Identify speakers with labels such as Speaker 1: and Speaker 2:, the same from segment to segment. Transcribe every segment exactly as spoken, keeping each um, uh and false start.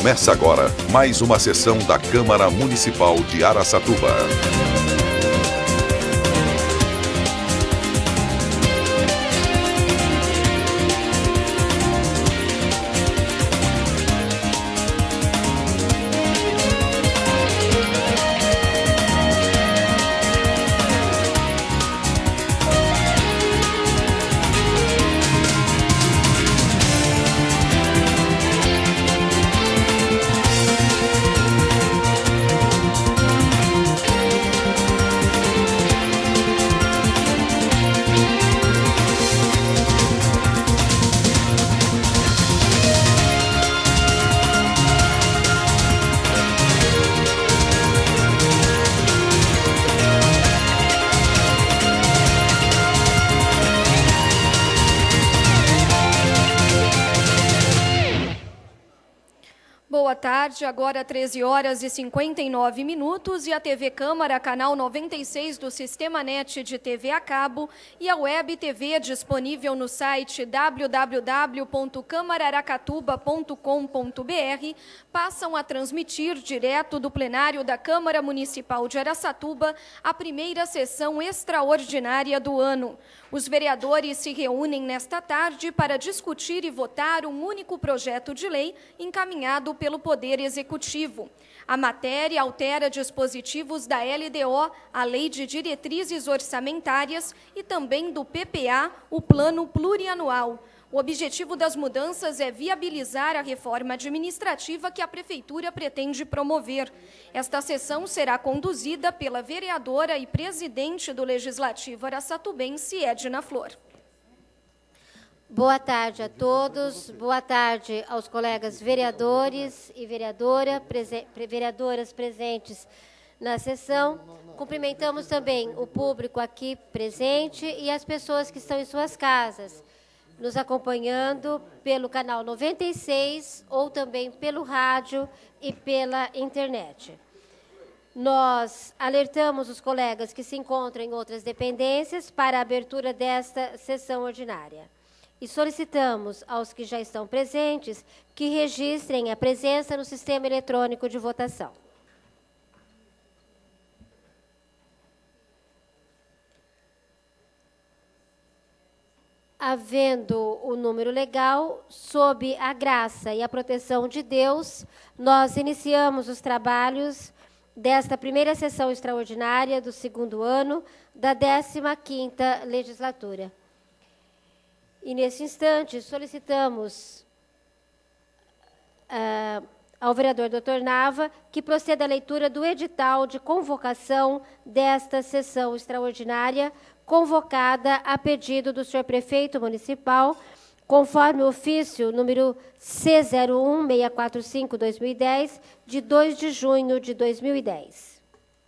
Speaker 1: Começa agora mais uma sessão da Câmara Municipal de Araçatuba.
Speaker 2: Boa tarde, agora treze horas e cinquenta e nove minutos e a T V Câmara, canal noventa e seis do Sistema Net de T V a cabo e a Web T V disponível no site w w w ponto câmara aracatuba ponto com ponto b r passam a transmitir direto do plenário da Câmara Municipal de Araçatuba a primeira sessão extraordinária do ano. Os vereadores se reúnem nesta tarde para discutir e votar um único projeto de lei encaminhado pelo Poder Executivo. A matéria altera dispositivos da L D O, a Lei de Diretrizes Orçamentárias, e também do P P A, o Plano Plurianual. O objetivo das mudanças é viabilizar a reforma administrativa que a Prefeitura pretende promover. Esta sessão será conduzida pela vereadora e presidente do Legislativo araçatubense, Edna Flor.
Speaker 3: Boa tarde a todos, boa tarde aos colegas vereadores e vereadora, prese, vereadoras presentes na sessão. Cumprimentamos também o público aqui presente e as pessoas que estão em suas casas, nos acompanhando pelo canal noventa e seis ou também pelo rádio e pela internet. Nós alertamos os colegas que se encontram em outras dependências para a abertura desta sessão ordinária. E solicitamos aos que já estão presentes que registrem a presença no sistema eletrônico de votação. Havendo o número legal, sob a graça e a proteção de Deus, nós iniciamos os trabalhos desta primeira sessão extraordinária do segundo ano da décima quinta legislatura. E, nesse instante, solicitamos uh, ao vereador doutor Nava que proceda à leitura do edital de convocação desta sessão extraordinária, convocada a pedido do senhor prefeito municipal, conforme o ofício número C zero um seis quatro cinco barra dois mil e dez, de dois de junho de dois mil e dez.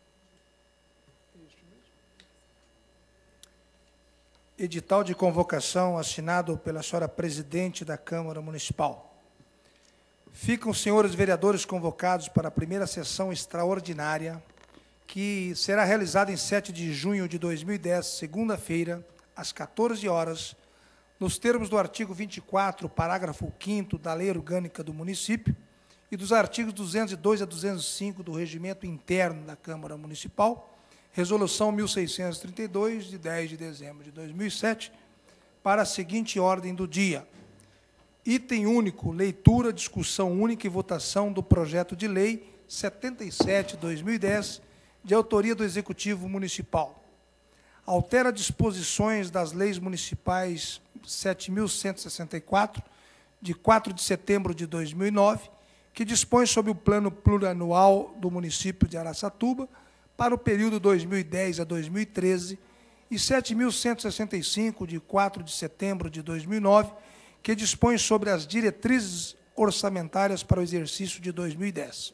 Speaker 4: Edital de convocação assinado pela senhora presidente da Câmara Municipal. Ficam os senhores vereadores convocados para a primeira sessão extraordinária, que será realizada em sete de junho de dois mil e dez, segunda-feira, às quatorze horas, nos termos do artigo vinte e quatro, parágrafo quinto da Lei Orgânica do Município e dos artigos duzentos e dois a duzentos e cinco do Regimento Interno da Câmara Municipal, Resolução mil seiscentos e trinta e dois, de dez de dezembro de dois mil e sete, para a seguinte ordem do dia. Item único, leitura, discussão única e votação do projeto de lei setenta e sete barra dois mil e dez, de autoria do Executivo Municipal. Altera disposições das leis municipais sete mil cento e sessenta e quatro, de quatro de setembro de dois mil e nove, que dispõe sobre o plano plurianual do município de Araçatuba para o período dois mil e dez a dois mil e treze, e sete mil cento e sessenta e cinco, de quatro de setembro de dois mil e nove, que dispõe sobre as diretrizes orçamentárias para o exercício de dois mil e dez.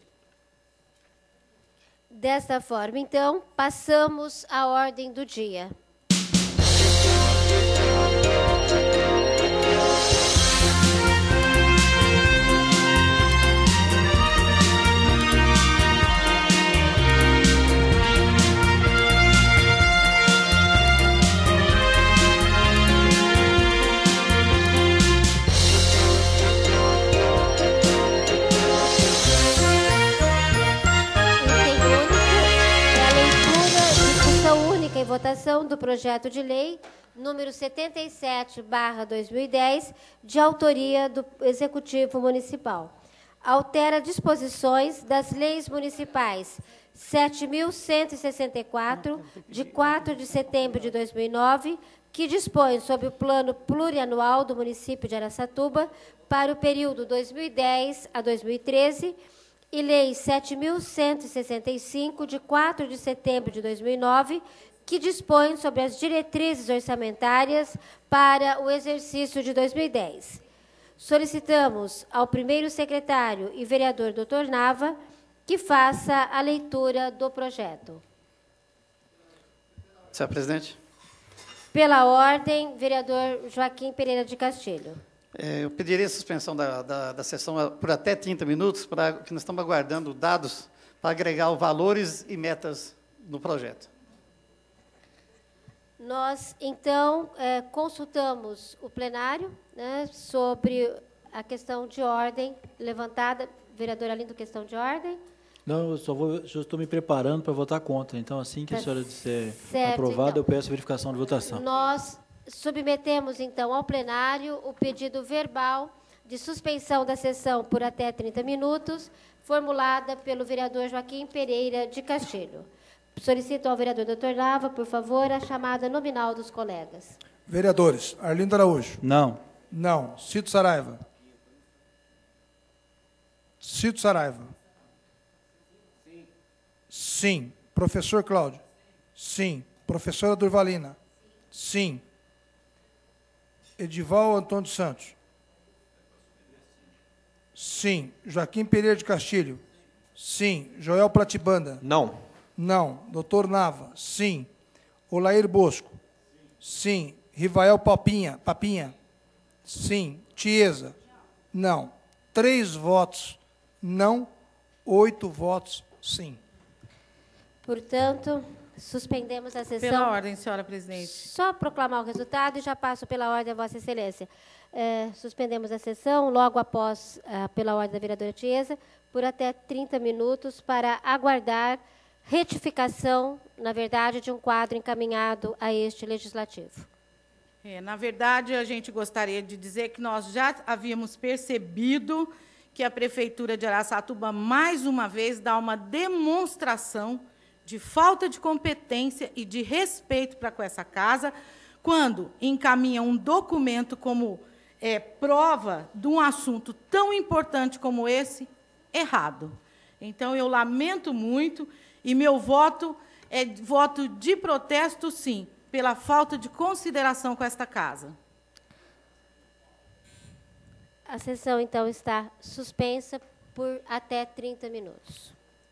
Speaker 3: Desta forma, então, passamos à ordem do dia. votação do projeto de lei número setenta e sete barra dois mil e dez, de autoria do Executivo Municipal. Altera disposições das leis municipais sete mil cento e sessenta e quatro, de quatro de setembro de dois mil e nove, que dispõe sobre o plano plurianual do município de Araçatuba para o período dois mil e dez a dois mil e treze, e Lei sete mil cento e sessenta e cinco, de quatro de setembro de dois mil e nove, que dispõe sobre as diretrizes orçamentárias para o exercício de dois mil e dez. Solicitamos ao primeiro secretário e vereador doutor Nava que faça a leitura do projeto.
Speaker 5: Senhora presidente.
Speaker 3: Pela ordem, vereador Joaquim Pereira de Castilho.
Speaker 5: É, eu pediria a suspensão da, da, da sessão por até trinta minutos, para que nós estamos aguardando dados para agregar os valores e metas no projeto.
Speaker 3: Nós, então, é, consultamos o plenário, né, sobre a questão de ordem levantada. Vereador Alindo, questão de ordem.
Speaker 6: Não, eu só vou, eu estou me preparando para votar contra. Então, assim que
Speaker 3: Tá
Speaker 6: a senhora disser
Speaker 3: certo,
Speaker 6: aprovado,
Speaker 3: então.
Speaker 6: eu peço verificação de votação.
Speaker 3: Nós submetemos, então, ao plenário o pedido verbal de suspensão da sessão por até trinta minutos, formulada pelo vereador Joaquim Pereira de Castilho. Solicito ao vereador doutor Nava, por favor, a chamada nominal dos colegas.
Speaker 4: Vereadores, Arlindo Araújo.
Speaker 6: Não.
Speaker 4: Não. Cito Saraiva. Cito Saraiva. Sim. Sim. Professor Cláudio. Sim. Professora Durvalina. Sim. Edival Antônio Santos. Sim. Joaquim Pereira de Castilho. Sim. Joel Platibanda.
Speaker 7: Não.
Speaker 4: Não. Doutor Nava. Sim. Olair Bosco. Sim. Rivael Papinha. Papinha. Sim. Tiesa. Não. Três votos não, oito votos sim.
Speaker 3: Portanto, suspendemos a sessão.
Speaker 8: Pela ordem, senhora presidente.
Speaker 3: Só proclamar o resultado e já passo pela ordem a Vossa Excelência. É, suspendemos a sessão, logo após, ah, pela ordem da vereadora Tiesa, por até trinta minutos, para aguardar retificação, na verdade, de um quadro encaminhado a este legislativo.
Speaker 8: É, na verdade, a gente gostaria de dizer que nós já havíamos percebido que a Prefeitura de Araçatuba, mais uma vez, dá uma demonstração de falta de competência e de respeito para com essa casa, quando encaminha um documento como é, prova de um assunto tão importante como esse, errado. Então, eu lamento muito, e meu voto é voto de protesto, sim, pela falta de consideração com esta casa.
Speaker 3: A sessão, então, está suspensa por até trinta minutos.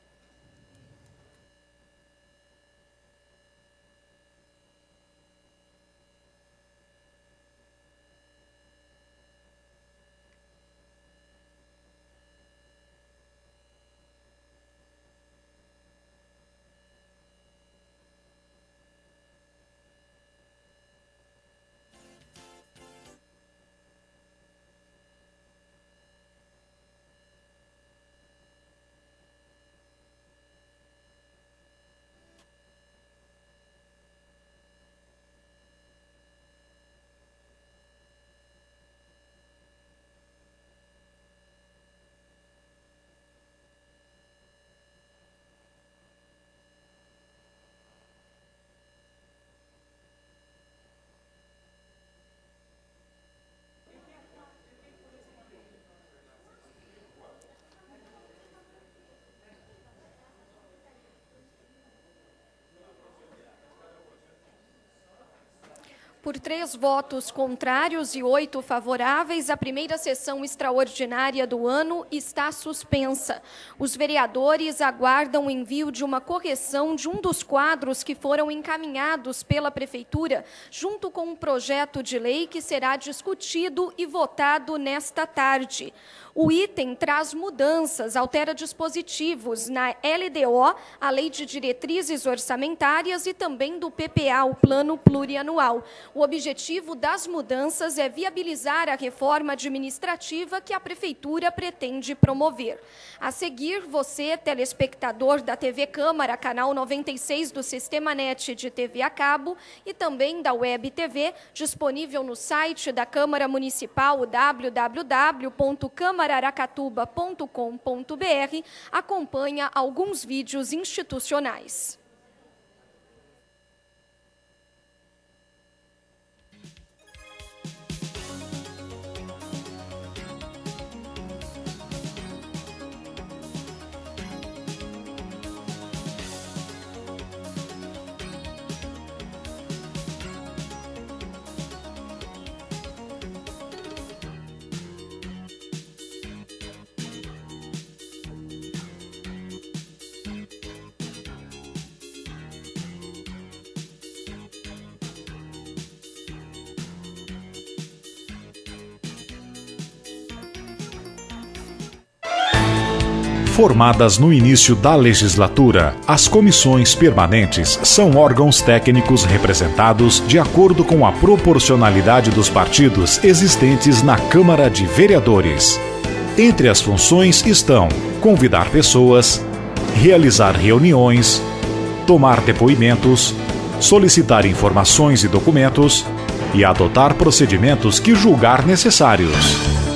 Speaker 2: Por três votos contrários e oito favoráveis, a primeira sessão extraordinária do ano está suspensa. Os vereadores aguardam o envio de uma correção de um dos quadros que foram encaminhados pela Prefeitura, junto com um projeto de lei que será discutido e votado nesta tarde. O item traz mudanças, altera dispositivos na L D O, a Lei de Diretrizes Orçamentárias, e também do P P A, o Plano Plurianual. O objetivo das mudanças é viabilizar a reforma administrativa que a Prefeitura pretende promover. A seguir, você, telespectador da T V Câmara, canal noventa e seis do Sistema Net de T V a cabo e também da Web T V, disponível no site da Câmara Municipal, w w w ponto câmara aracatuba ponto com ponto b r, acompanha alguns vídeos institucionais.
Speaker 7: Formadas no início da legislatura, as comissões permanentes são órgãos técnicos representados de acordo com a proporcionalidade dos partidos existentes na Câmara de Vereadores. Entre as funções estão convidar pessoas, realizar reuniões, tomar depoimentos, solicitar informações e documentos e adotar procedimentos que julgar necessários.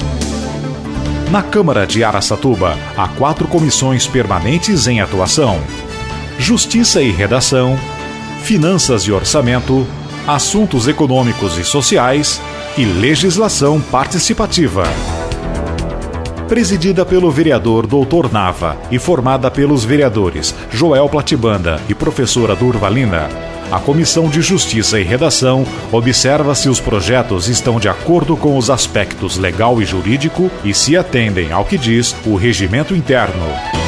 Speaker 7: Na Câmara de Araçatuba, há quatro comissões permanentes em atuação: Justiça e Redação, Finanças e Orçamento, Assuntos Econômicos e Sociais e Legislação Participativa. Presidida pelo vereador doutor Nava e formada pelos vereadores Joel Platibanda e professora Durvalina, a Comissão de Justiça e Redação observa se os projetos estão de acordo com os aspectos legal e jurídico e se atendem ao que diz o regimento interno.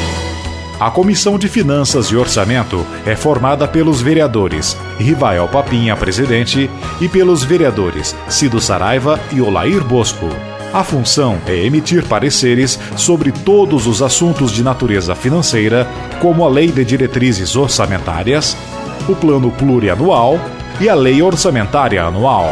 Speaker 7: A Comissão de Finanças e Orçamento é formada pelos vereadores Rivael Papinha, presidente, e pelos vereadores Cido Saraiva e Olair Bosco. A função é emitir pareceres sobre todos os assuntos de natureza financeira, como a Lei de Diretrizes Orçamentárias, o Plano Plurianual e a Lei Orçamentária Anual.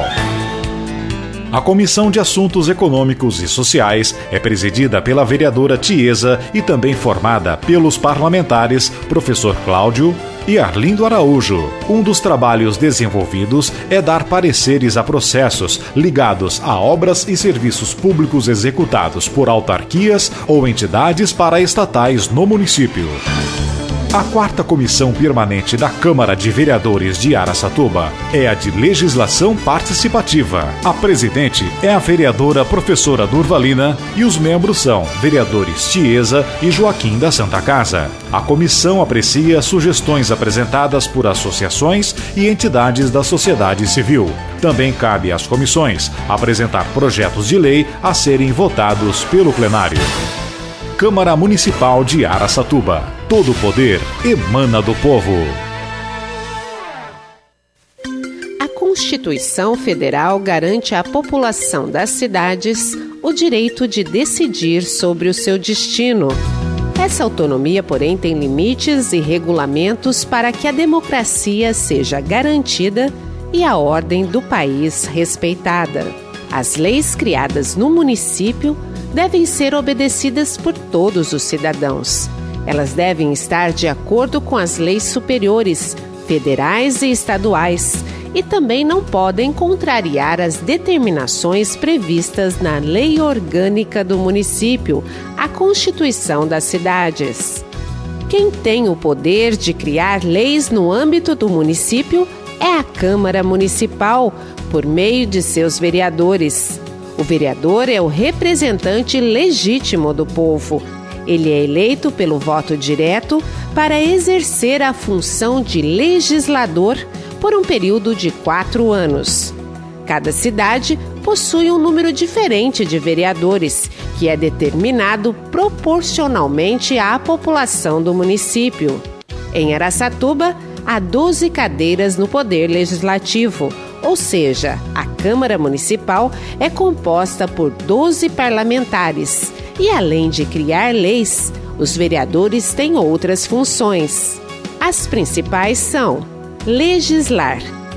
Speaker 7: A Comissão de Assuntos Econômicos e Sociais é presidida pela vereadora Tiesa e também formada pelos parlamentares professor Cláudio e Arlindo Araújo. Um dos trabalhos desenvolvidos é dar pareceres a processos ligados a obras e serviços públicos executados por autarquias ou entidades paraestatais no município. A quarta comissão permanente da Câmara de Vereadores de Araçatuba é a de Legislação Participativa. A presidente é a vereadora professora Durvalina e os membros são vereadores Tiesa e Joaquim da Santa Casa. A comissão aprecia sugestões apresentadas por associações e entidades da sociedade civil. Também cabe às comissões apresentar projetos de lei a serem votados pelo plenário. Câmara Municipal de Araçatuba. Todo o poder emana do povo.
Speaker 9: A Constituição Federal garante à população das cidades o direito de decidir sobre o seu destino. Essa autonomia, porém, tem limites e regulamentos para que a democracia seja garantida e a ordem do país respeitada. As leis criadas no município devem ser obedecidas por todos os cidadãos. Elas devem estar de acordo com as leis superiores, federais e estaduais, e também não podem contrariar as determinações previstas na Lei Orgânica do Município, a Constituição das Cidades. Quem tem o poder de criar leis no âmbito do município é a Câmara Municipal, por meio de seus vereadores. O vereador é o representante legítimo do povo. Ele é eleito pelo voto direto para exercer a função de legislador por um período de quatro anos. Cada cidade possui um número diferente de vereadores, que é determinado proporcionalmente à população do município. Em Araçatuba, há doze cadeiras no Poder Legislativo, ou seja, a Câmara Municipal é composta por doze parlamentares e, além de criar leis, os vereadores têm outras funções. As principais são legislar,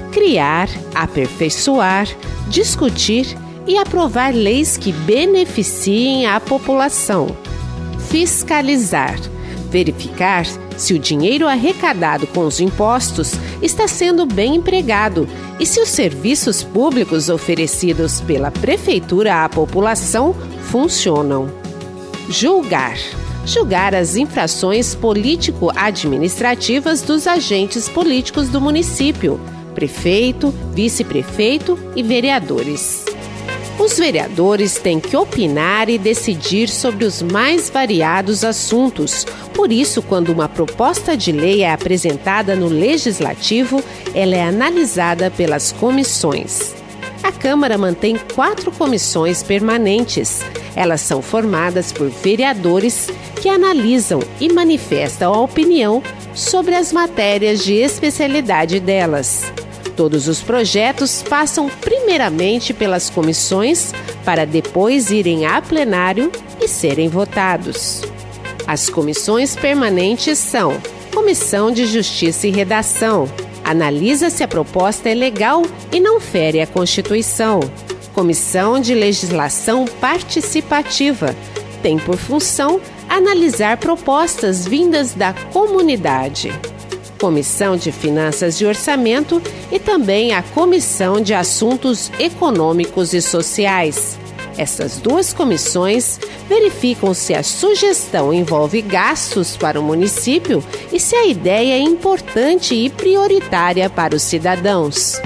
Speaker 9: criar, aperfeiçoar, discutir e aprovar leis que beneficiem a população. Fiscalizar, verificar se o dinheiro arrecadado com os impostos está sendo bem empregado e se os serviços públicos oferecidos pela Prefeitura à população funcionam. Julgar. Julgar as infrações político-administrativas dos agentes políticos do município, prefeito, vice-prefeito e vereadores. Os vereadores têm que opinar e decidir sobre os mais variados assuntos. Por isso, quando uma proposta de lei é apresentada no Legislativo, ela é analisada pelas comissões. A Câmara mantém quatro comissões permanentes. Elas são formadas por vereadores que analisam e manifestam a opinião sobre as matérias de especialidade delas. Todos os projetos passam primeiramente pelas comissões para depois irem a plenário e serem votados. As comissões permanentes são: Comissão de Justiça e Redação. Analisa se a proposta é legal e não fere a Constituição. Comissão de Legislação Participativa. Tem por função analisar propostas vindas da comunidade. Comissão de Finanças e Orçamento e também a Comissão de Assuntos Econômicos e Sociais. Essas duas comissões verificam se a sugestão envolve gastos para o município e se a ideia é importante e prioritária para os cidadãos.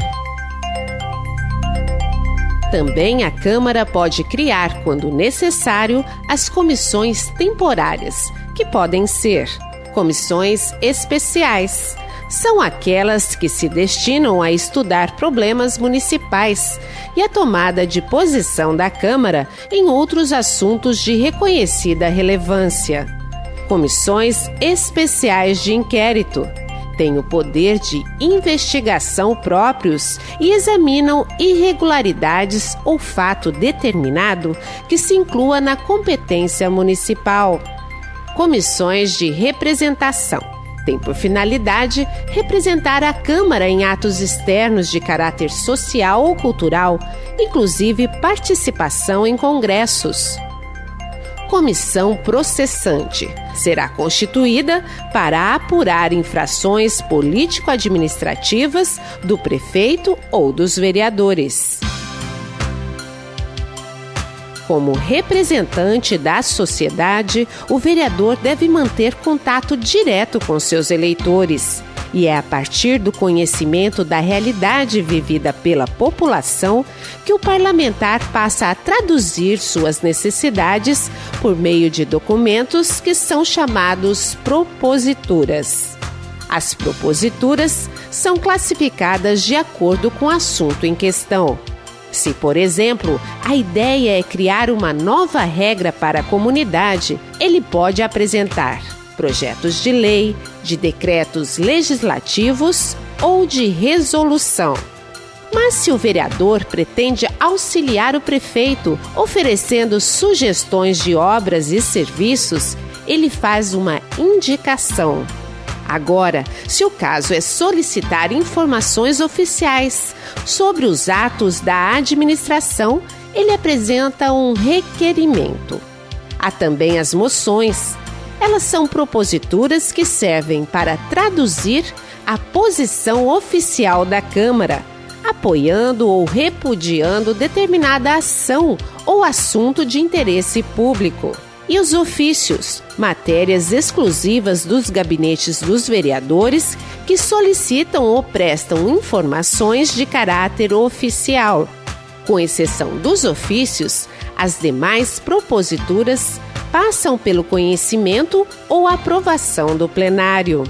Speaker 9: Também a Câmara pode criar, quando necessário, as comissões temporárias, que podem ser comissões especiais. São aquelas que se destinam a estudar problemas municipais e a tomada de posição da Câmara em outros assuntos de reconhecida relevância. Comissões especiais de inquérito. Têm o poder de investigação próprios e examinam irregularidades ou fato determinado que se inclua na competência municipal. Comissões de representação. Tem por finalidade representar a Câmara em atos externos de caráter social ou cultural, inclusive participação em congressos. Comissão processante. Será constituída para apurar infrações político-administrativas do prefeito ou dos vereadores. Como representante da sociedade, o vereador deve manter contato direto com seus eleitores. E é a partir do conhecimento da realidade vivida pela população que o parlamentar passa a traduzir suas necessidades por meio de documentos que são chamados proposituras. As proposituras são classificadas de acordo com o assunto em questão. Se, por exemplo, a ideia é criar uma nova regra para a comunidade, ele pode apresentar projetos de lei, de decretos legislativos ou de resolução. Mas se o vereador pretende auxiliar o prefeito, oferecendo sugestões de obras e serviços, ele faz uma indicação. Agora, se o caso é solicitar informações oficiais sobre os atos da administração, ele apresenta um requerimento. Há também as moções. Elas são proposituras que servem para traduzir a posição oficial da Câmara, apoiando ou repudiando determinada ação ou assunto de interesse público. E os ofícios, matérias exclusivas dos gabinetes dos vereadores que solicitam ou prestam informações de caráter oficial. Com exceção dos ofícios, as demais proposituras passam pelo conhecimento ou aprovação do plenário.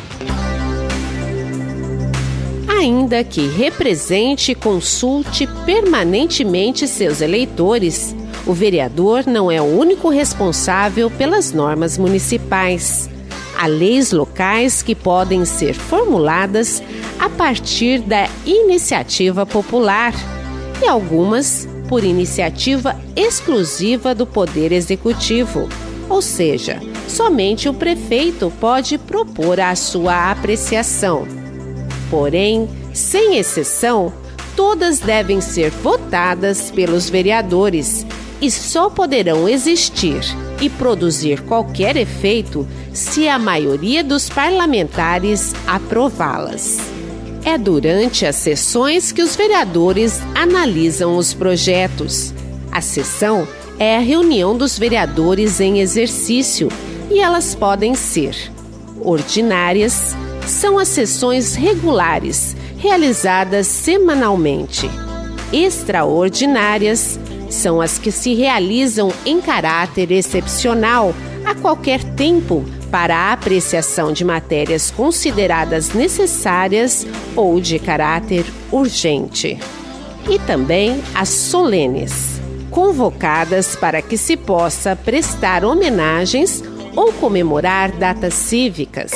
Speaker 9: Ainda que represente e consulte permanentemente seus eleitores, o vereador não é o único responsável pelas normas municipais. Há leis locais que podem ser formuladas a partir da iniciativa popular e algumas por iniciativa exclusiva do Poder Executivo. Ou seja, somente o prefeito pode propor a sua apreciação. Porém, Sem exceção, todas devem ser votadas pelos vereadores e só poderão existir e produzir qualquer efeito se a maioria dos parlamentares aprová-las. É durante as sessões que os vereadores analisam os projetos. A sessão é a reunião dos vereadores em exercício e elas podem ser ordinárias, são as sessões regulares, realizadas semanalmente. Extraordinárias são as que se realizam em caráter excepcional a qualquer tempo para a apreciação de matérias consideradas necessárias ou de caráter urgente. E também as solenes, convocadas para que se possa prestar homenagens ou comemorar datas cívicas.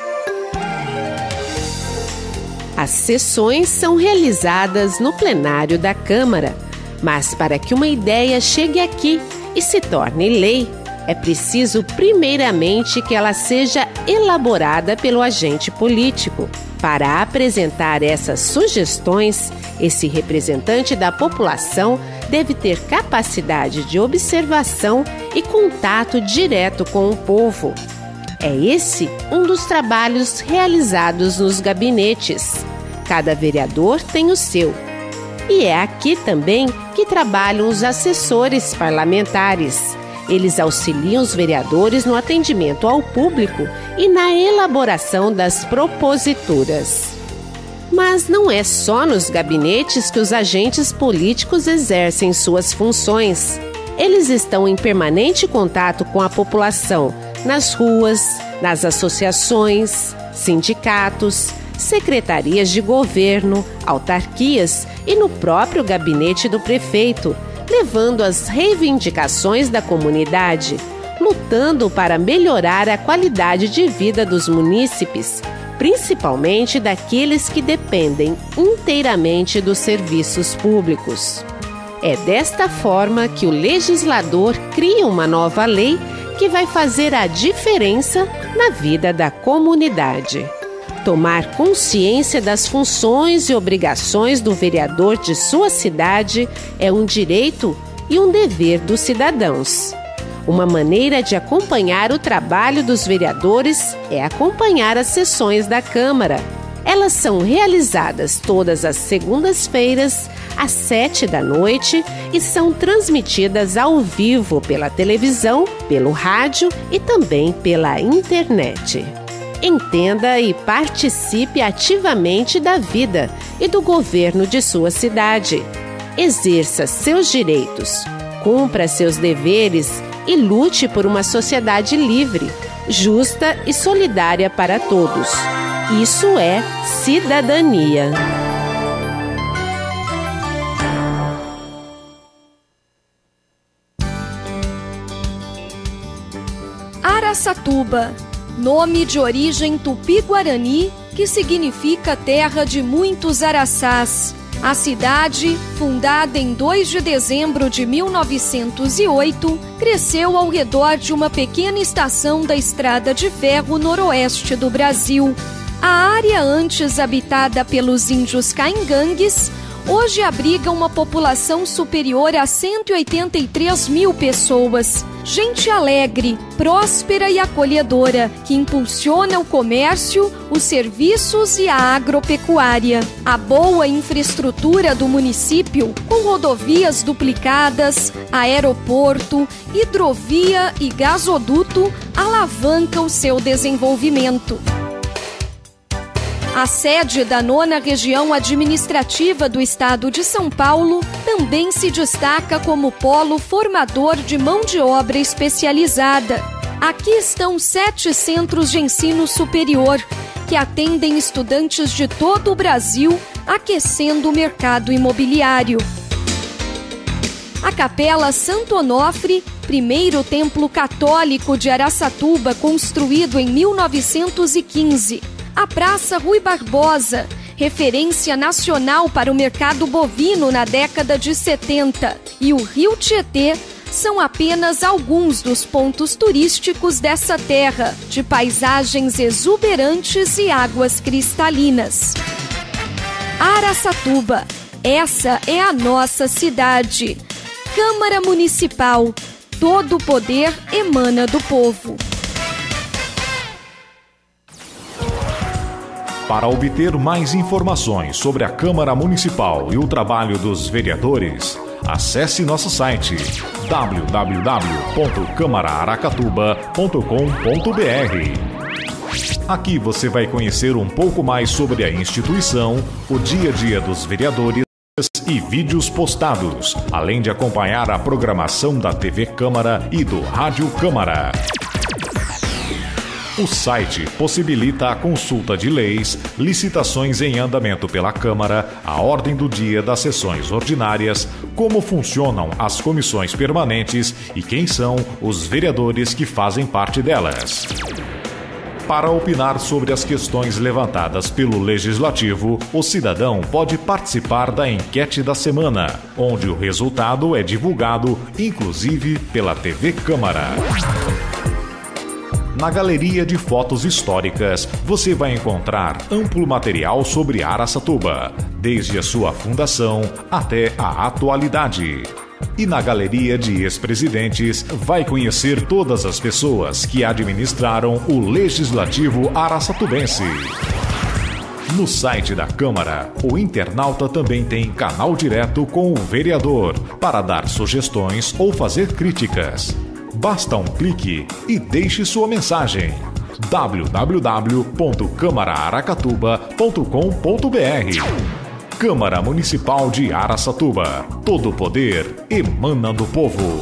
Speaker 9: As sessões são realizadas no plenário da Câmara, mas para que uma ideia chegue aqui e se torne lei, é preciso primeiramente que ela seja elaborada pelo agente político. Para apresentar essas sugestões, esse representante da população deve ter capacidade de observação e contato direto com o povo. É esse um dos trabalhos realizados nos gabinetes. Cada vereador tem o seu. E é aqui também que trabalham os assessores parlamentares. Eles auxiliam os vereadores no atendimento ao público e na elaboração das proposituras. Mas não é só nos gabinetes que os agentes políticos exercem suas funções. Eles estão em permanente contato com a população, nas ruas, nas associações, sindicatos, secretarias de governo, autarquias e no próprio gabinete do prefeito, levando as reivindicações da comunidade, lutando para melhorar a qualidade de vida dos munícipes, principalmente daqueles que dependem inteiramente dos serviços públicos. É desta forma que o legislador cria uma nova lei que vai fazer a diferença na vida da comunidade. Tomar consciência das funções e obrigações do vereador de sua cidade é um direito e um dever dos cidadãos. Uma maneira de acompanhar o trabalho dos vereadores é acompanhar as sessões da Câmara. Elas são realizadas todas as segundas-feiras, às sete da noite, e são transmitidas ao vivo pela televisão, pelo rádio e também pela internet. Entenda e participe ativamente da vida e do governo de sua cidade. Exerça seus direitos, cumpra seus deveres e lute por uma sociedade livre, justa e solidária para todos. Isso é cidadania.
Speaker 2: Araçatuba, nome de origem tupi-guarani que significa terra de muitos araçás. A cidade, fundada em dois de dezembro de mil novecentos e oito, cresceu ao redor de uma pequena estação da Estrada de Ferro noroeste do Brasil. A área antes habitada pelos índios caingangues, hoje abriga uma população superior a cento e oitenta e três mil pessoas. Gente alegre, próspera e acolhedora, que impulsiona o comércio, os serviços e a agropecuária. A boa infraestrutura do município, com rodovias duplicadas, aeroporto, hidrovia e gasoduto, alavanca o seu desenvolvimento. A sede da nona região administrativa do estado de São Paulo também se destaca como polo formador de mão de obra especializada. Aqui estão sete centros de ensino superior, que atendem estudantes de todo o Brasil, aquecendo o mercado imobiliário. A Capela Santo Onofre, primeiro templo católico de Araçatuba, construído em mil novecentos e quinze. A Praça Rui Barbosa, referência nacional para o mercado bovino na década de setenta, e o Rio Tietê são apenas alguns dos pontos turísticos dessa terra, de paisagens exuberantes e águas cristalinas. Araçatuba, essa é a nossa cidade. Câmara Municipal, todo o poder emana do povo.
Speaker 7: Para obter mais informações sobre a Câmara Municipal e o trabalho dos vereadores, acesse nosso site w w w ponto câmara aracatuba ponto com ponto b r. Aqui você vai conhecer um pouco mais sobre a instituição, o dia a dia dos vereadores e vídeos postados, além de acompanhar a programação da T V Câmara e do Rádio Câmara. O site possibilita a consulta de leis, licitações em andamento pela Câmara, a ordem do dia das sessões ordinárias, como funcionam as comissões permanentes e quem são os vereadores que fazem parte delas. Para opinar sobre as questões levantadas pelo Legislativo, o cidadão pode participar da enquete da semana, onde o resultado é divulgado, inclusive pela T V Câmara. Na galeria de fotos históricas, você vai encontrar amplo material sobre Araçatuba, desde a sua fundação até a atualidade. E na galeria de ex-presidentes, vai conhecer todas as pessoas que administraram o Legislativo araçatubense. No site da Câmara, o internauta também tem canal direto com o vereador, para dar sugestões ou fazer críticas. Basta um clique e deixe sua mensagem. w w w ponto câmara aracatuba ponto com ponto b r. Câmara Municipal de Araçatuba. Todo o poder emana do povo.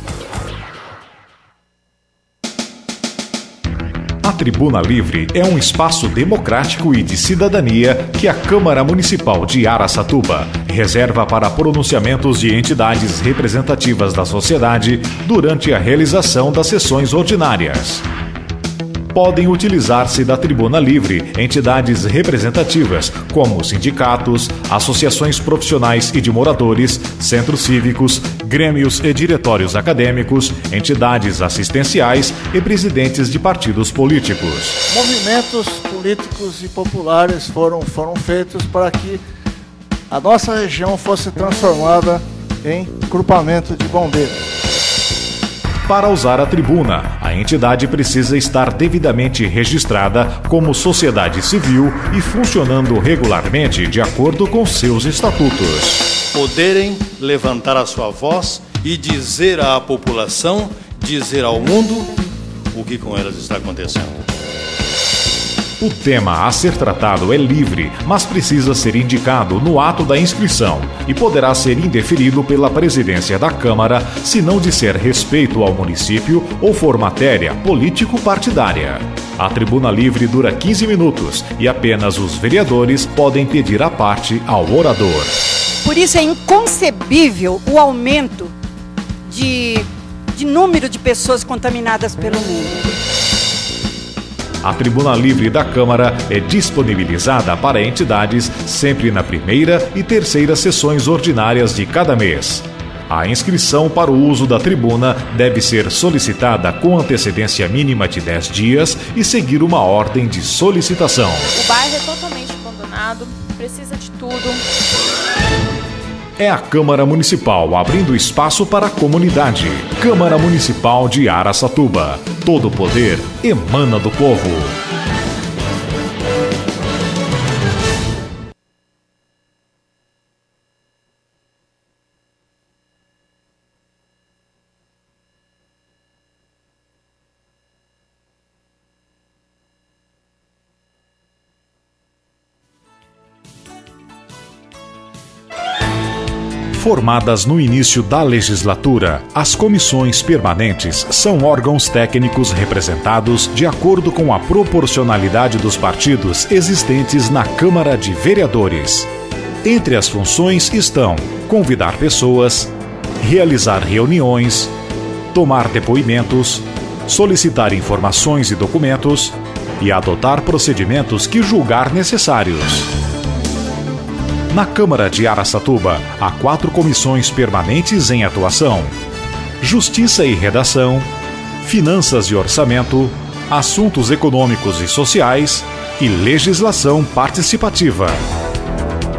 Speaker 7: A Tribuna Livre é um espaço democrático e de cidadania que a Câmara Municipal de Araçatuba reserva para pronunciamentos de entidades representativas da sociedade durante a realização das sessões ordinárias. Podem utilizar-se da Tribuna Livre entidades representativas, como sindicatos, associações profissionais e de moradores, centros cívicos, grêmios e diretórios acadêmicos, entidades assistenciais e presidentes de partidos políticos.
Speaker 10: Movimentos políticos e populares foram, foram feitos para que a nossa região fosse transformada em grupamento de bombeiros.
Speaker 7: Para usar a tribuna, a entidade precisa estar devidamente registrada como sociedade civil e funcionando regularmente de acordo com seus estatutos.
Speaker 11: Poderem levantar a sua voz e dizer à população, dizer ao mundo o que com elas está acontecendo.
Speaker 7: O tema a ser tratado é livre, mas precisa ser indicado no ato da inscrição e poderá ser indeferido pela presidência da Câmara se não disser respeito ao município ou for matéria político-partidária. A Tribuna Livre dura quinze minutos e apenas os vereadores podem pedir a parte ao orador.
Speaker 12: Por isso é inconcebível o aumento de, de número de pessoas contaminadas pelo mundo.
Speaker 7: A Tribuna Livre da Câmara é disponibilizada para entidades sempre na primeira e terceira sessões ordinárias de cada mês. A inscrição para o uso da tribuna deve ser solicitada com antecedência mínima de dez dias e seguir uma ordem de solicitação.
Speaker 13: O bairro é totalmente abandonado, precisa de tudo.
Speaker 7: É a Câmara Municipal abrindo espaço para a comunidade. Câmara Municipal de Araçatuba. Todo o poder emana do povo. Formadas no início da legislatura, as comissões permanentes são órgãos técnicos representados de acordo com a proporcionalidade dos partidos existentes na Câmara de Vereadores. Entre as funções estão convidar pessoas, realizar reuniões, tomar depoimentos, solicitar informações e documentos e adotar procedimentos que julgar necessários. Na Câmara de Araçatuba, há quatro comissões permanentes em atuação: Justiça e Redação, Finanças e Orçamento, Assuntos Econômicos e Sociais e Legislação Participativa.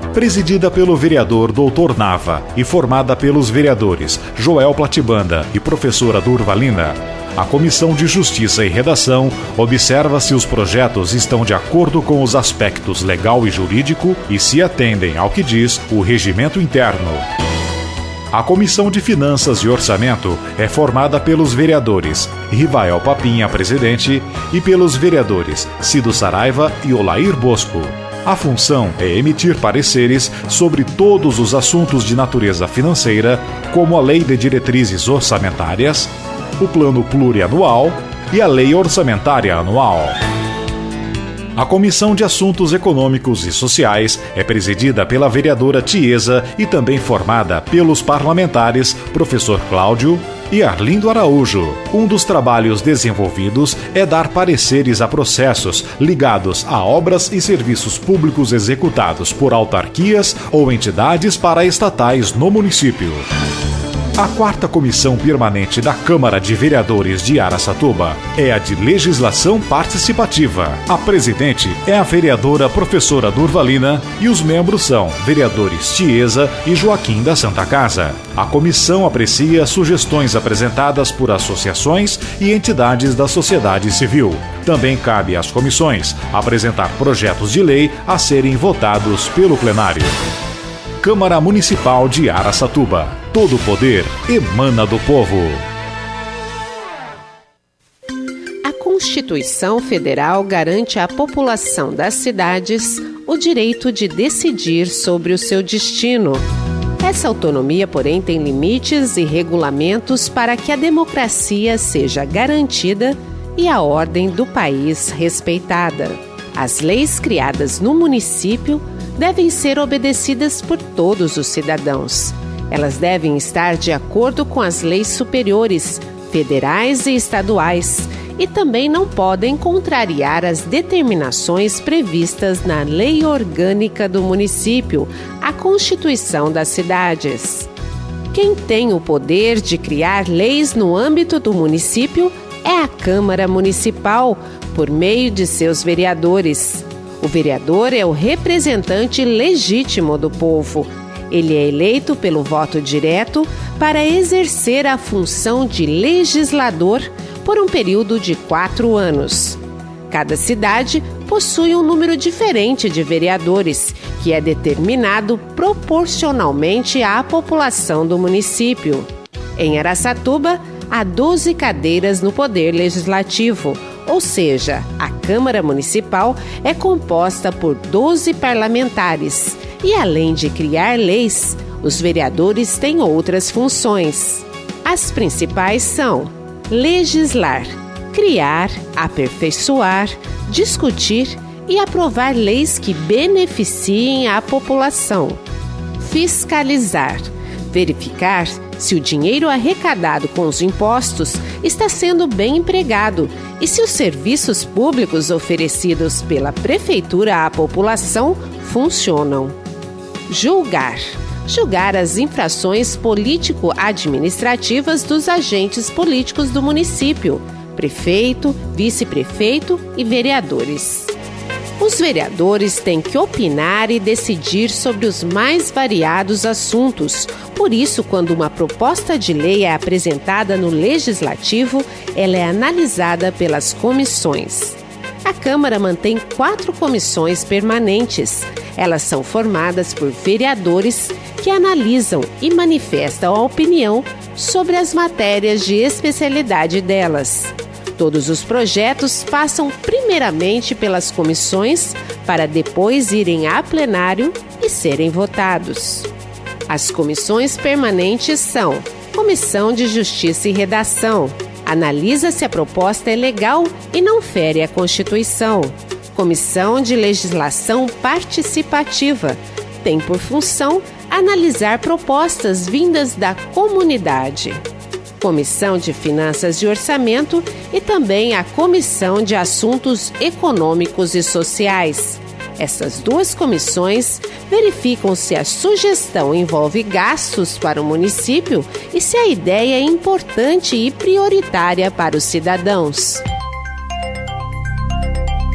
Speaker 7: presidida pelo vereador doutor Nava e formada pelos vereadores Joel Platibanda e professora Durvalina. A Comissão de Justiça e Redação observa se os projetos estão de acordo com os aspectos legal e jurídico e se atendem ao que diz o regimento interno. A Comissão de Finanças e Orçamento é formada pelos vereadores Rivael Papinha, presidente, e pelos vereadores Cido Saraiva e Olair Bosco. A função é emitir pareceres sobre todos os assuntos de natureza financeira, como a Lei de Diretrizes Orçamentárias, o Plano Plurianual e a Lei Orçamentária Anual. A Comissão de Assuntos Econômicos e Sociais é presidida pela vereadora Tiesa e também formada pelos parlamentares professor Cláudio e Arlindo Araújo. Um dos trabalhos desenvolvidos é dar pareceres a processos ligados a obras e serviços públicos executados por autarquias ou entidades paraestatais no município. A quarta comissão permanente da Câmara de Vereadores de Araçatuba é a de Legislação Participativa. A presidente é a vereadora professora Durvalina e os membros são vereadores Tiesa e Joaquim da Santa Casa. A comissão aprecia sugestões apresentadas por associações e entidades da sociedade civil. Também cabe às comissões apresentar projetos de lei a serem votados pelo plenário. Câmara Municipal de Araçatuba. Todo o poder emana do povo.
Speaker 9: A Constituição Federal garante à população das cidades o direito de decidir sobre o seu destino. Essa autonomia, porém, tem limites e regulamentos para que a democracia seja garantida e a ordem do país respeitada. As leis criadas no município devem ser obedecidas por todos os cidadãos. Elas devem estar de acordo com as leis superiores, federais e estaduais, e também não podem contrariar as determinações previstas na Lei Orgânica do Município, a Constituição das Cidades. Quem tem o poder de criar leis no âmbito do município é a Câmara Municipal, por meio de seus vereadores. O vereador é o representante legítimo do povo. Ele é eleito pelo voto direto para exercer a função de legislador por um período de quatro anos. Cada cidade possui um número diferente de vereadores, que é determinado proporcionalmente à população do município. Em Araçatuba, há doze cadeiras no Poder Legislativo, ou seja, a Câmara Municipal é composta por doze parlamentares e, além de criar leis, os vereadores têm outras funções. As principais são legislar, criar, aperfeiçoar, discutir e aprovar leis que beneficiem a população. Fiscalizar, verificar se o dinheiro arrecadado com os impostos está sendo bem empregado e se os serviços públicos oferecidos pela Prefeitura à população funcionam. Julgar. Julgar as infrações político-administrativas dos agentes políticos do município, prefeito, vice-prefeito e vereadores. Os vereadores têm que opinar e decidir sobre os mais variados assuntos. Por isso, quando uma proposta de lei é apresentada no Legislativo, ela é analisada pelas comissões. A Câmara mantém quatro comissões permanentes. Elas são formadas por vereadores que analisam e manifestam a opinião sobre as matérias de especialidade delas. Todos os projetos passam primeiramente pelas comissões para depois irem a plenário e serem votados. As comissões permanentes são: Comissão de Justiça e Redação, analisa se a proposta é legal e não fere a Constituição. Comissão de Legislação Participativa, tem por função analisar propostas vindas da comunidade. Comissão de Finanças e Orçamento e também a Comissão de Assuntos Econômicos e Sociais. Essas duas comissões verificam se a sugestão envolve gastos para o município e se a ideia é importante e prioritária para os cidadãos.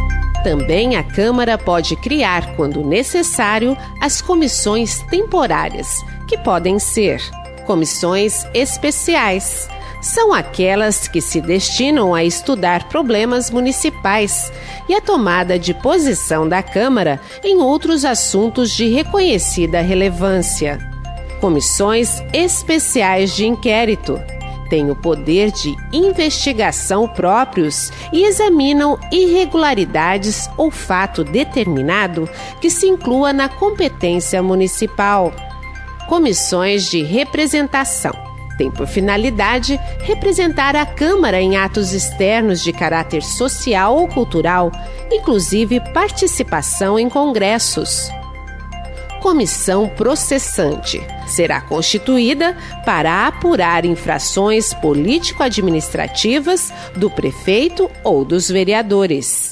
Speaker 9: Também a Câmara pode criar, quando necessário, as comissões temporárias, que podem ser comissões especiais. São aquelas que se destinam a estudar problemas municipais e a tomada de posição da Câmara em outros assuntos de reconhecida relevância. Comissões especiais de inquérito têm o poder de investigação próprios e examinam irregularidades ou fato determinado que se inclua na competência municipal. Comissões de representação têm por finalidade representar a Câmara em atos externos de caráter social ou cultural, inclusive participação em congressos. Comissão processante será constituída para apurar infrações político-administrativas do prefeito ou dos vereadores.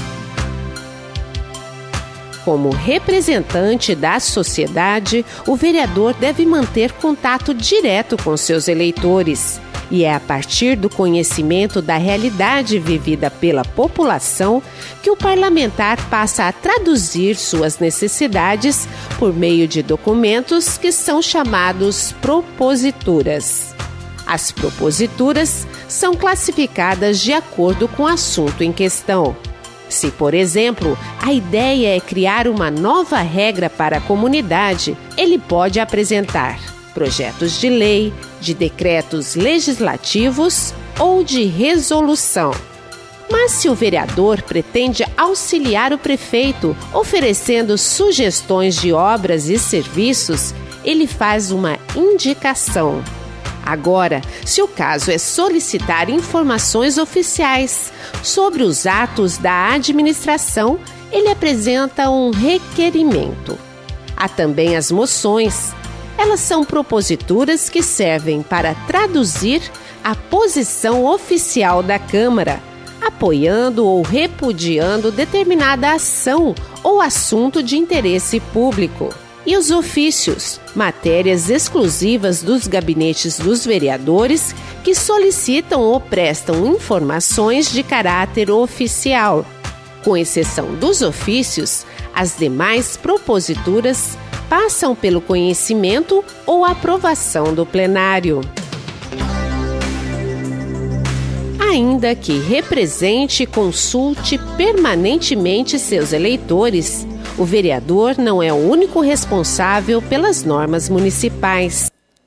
Speaker 9: Como representante da sociedade, o vereador deve manter contato direto com seus eleitores. E é a partir do conhecimento da realidade vivida pela população que o parlamentar passa a traduzir suas necessidades por meio de documentos que são chamados proposituras. As proposituras são classificadas de acordo com o assunto em questão. Se, por exemplo, a ideia é criar uma nova regra para a comunidade, ele pode apresentar projetos de lei, de decretos legislativos ou de resolução. Mas se o vereador pretende auxiliar o prefeito, oferecendo sugestões de obras e serviços, ele faz uma indicação. Agora, se o caso é solicitar informações oficiais sobre os atos da administração, ele apresenta um requerimento. Há também as moções. Elas são proposituras que servem para traduzir a posição oficial da Câmara, apoiando ou repudiando determinada ação ou assunto de interesse público. E os ofícios, matérias exclusivas dos gabinetes dos vereadores que solicitam ou prestam informações de caráter oficial. Com exceção dos ofícios, as demais proposituras passam pelo conhecimento ou aprovação do plenário. Ainda que represente e consulte permanentemente seus eleitores, o vereador não é o único responsável pelas normas municipais.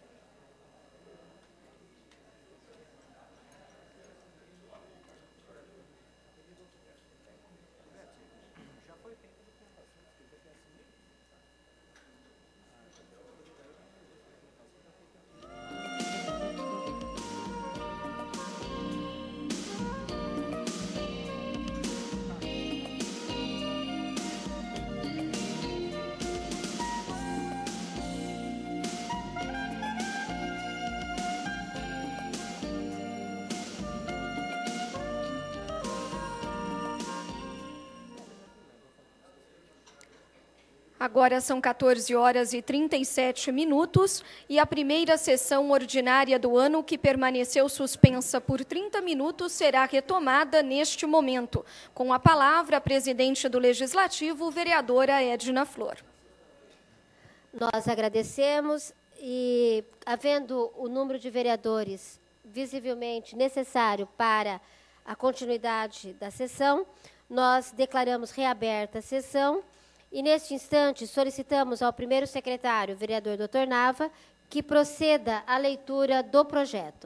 Speaker 2: Agora são quatorze horas e trinta e sete minutos e a primeira sessão ordinária do ano, que permaneceu suspensa por trinta minutos, será retomada neste momento. Com a palavra, a presidente do Legislativo, vereadora Edna Flor.
Speaker 3: Nós agradecemos e, havendo o número de vereadores visivelmente necessário para a continuidade da sessão, nós declaramos reaberta a sessão. E, neste instante, solicitamos ao primeiro secretário, vereador doutor Nava, que proceda à leitura do projeto.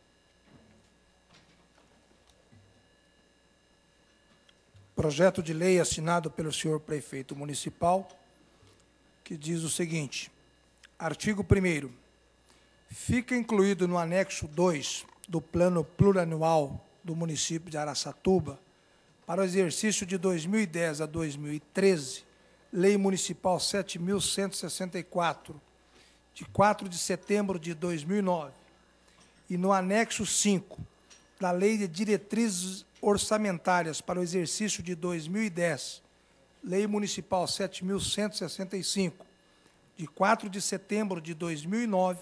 Speaker 4: Projeto de lei assinado pelo senhor prefeito municipal, que diz o seguinte: artigo primeiro. Fica incluído no anexo dois do Plano Plurianual do município de Araçatuba para o exercício de dois mil e dez a dois mil e treze, Lei Municipal sete mil cento e sessenta e quatro, de quatro de setembro de dois mil e nove, e no anexo cinco da Lei de Diretrizes Orçamentárias para o exercício de dois mil e dez, Lei Municipal sete mil cento e sessenta e cinco, de quatro de setembro de dois mil e nove,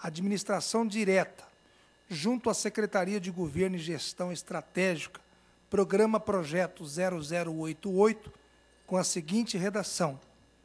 Speaker 4: administração direta, junto à Secretaria de Governo e Gestão Estratégica, Programa Projeto zero zero oito oito, com a seguinte redação,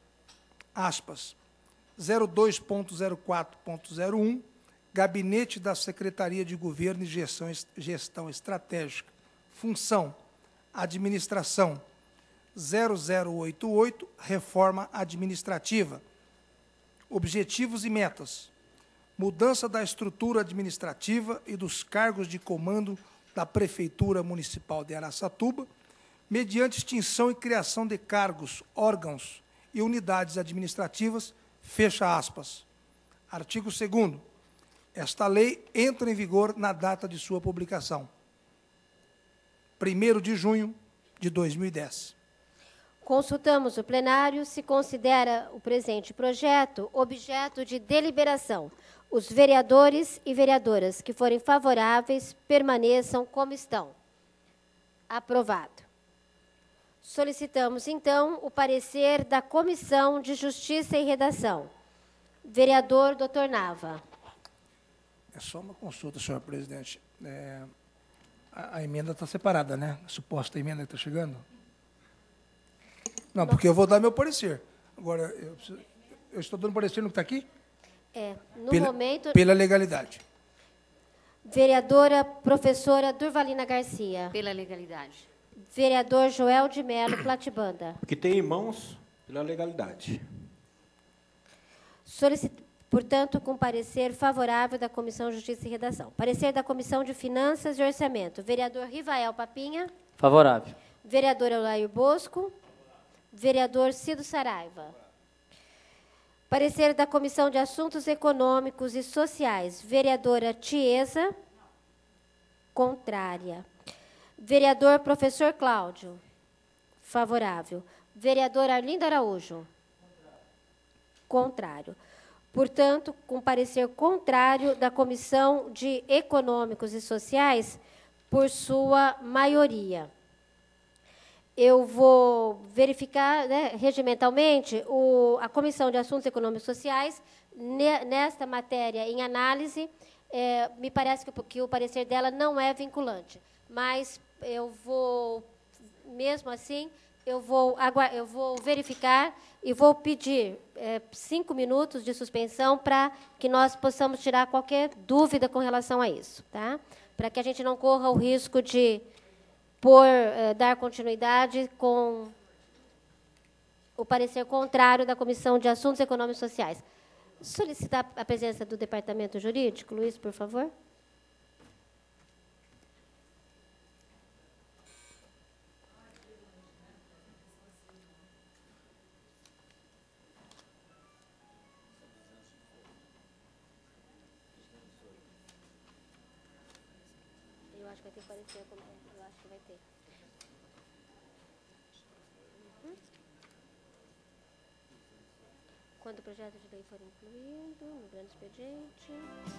Speaker 4: aspas, zero dois ponto zero quatro ponto zero um, Gabinete da Secretaria de Governo e Gestão, Gestão Estratégica, função, administração, zero zero oito oito, reforma administrativa, objetivos e metas, mudança da estrutura administrativa e dos cargos de comando da Prefeitura Municipal de Araçatuba, mediante extinção e criação de cargos, órgãos e unidades administrativas, fecha aspas. Artigo segundo. Esta lei entra em vigor na data de sua publicação, primeiro de junho de dois mil e dez.
Speaker 3: Consultamos o plenário se considera o presente projeto objeto de deliberação. Os vereadores e vereadoras que forem favoráveis permaneçam como estão. Aprovado. Solicitamos, então, o parecer da Comissão de Justiça e Redação. Vereador doutor Nava.
Speaker 4: É só uma consulta, senhor presidente. É, a, a emenda está separada, né? A suposta emenda que está chegando. Não, porque eu vou dar meu parecer. Agora, eu, preciso, eu estou dando parecer no que está aqui?
Speaker 3: É, no
Speaker 4: pela,
Speaker 3: momento...
Speaker 4: Pela legalidade.
Speaker 3: Vereadora professora Durvalina Garcia.
Speaker 14: Pela legalidade.
Speaker 3: Vereador Joel de Mello Platibanda.
Speaker 15: Que tem em mãos pela legalidade.
Speaker 3: Solicit... Portanto, com parecer favorável da Comissão de Justiça e Redação. Parecer da Comissão de Finanças e Orçamento. Vereador Rivael Papinha.
Speaker 16: Favorável.
Speaker 3: Vereador Eulair Bosco. Vereador Cido Saraiva. Parecer da Comissão de Assuntos Econômicos e Sociais. Vereadora Tiesa. Contrária. Vereador Professor Cláudio. Favorável. Vereador Arlindo Araújo. Contrário. Portanto, com parecer contrário da Comissão de Econômicos e Sociais, por sua maioria. Eu vou verificar, né, regimentalmente, o, a Comissão de Assuntos Econômicos e Sociais, ne, nesta matéria em análise, é, me parece que, que o parecer dela não é vinculante, mas eu vou, mesmo assim, eu vou, eu vou verificar e vou pedir é, cinco minutos de suspensão para que nós possamos tirar qualquer dúvida com relação a isso, tá? Para que a gente não corra o risco de por é, dar continuidade com o parecer contrário da Comissão de Assuntos Econômicos e Sociais. Solicitar a presença do Departamento Jurídico. Luiz, por favor. Eu acho que vai ter que parecer, eu acho que vai ter. Uhum. Quando o projeto de lei for incluído no grande expediente.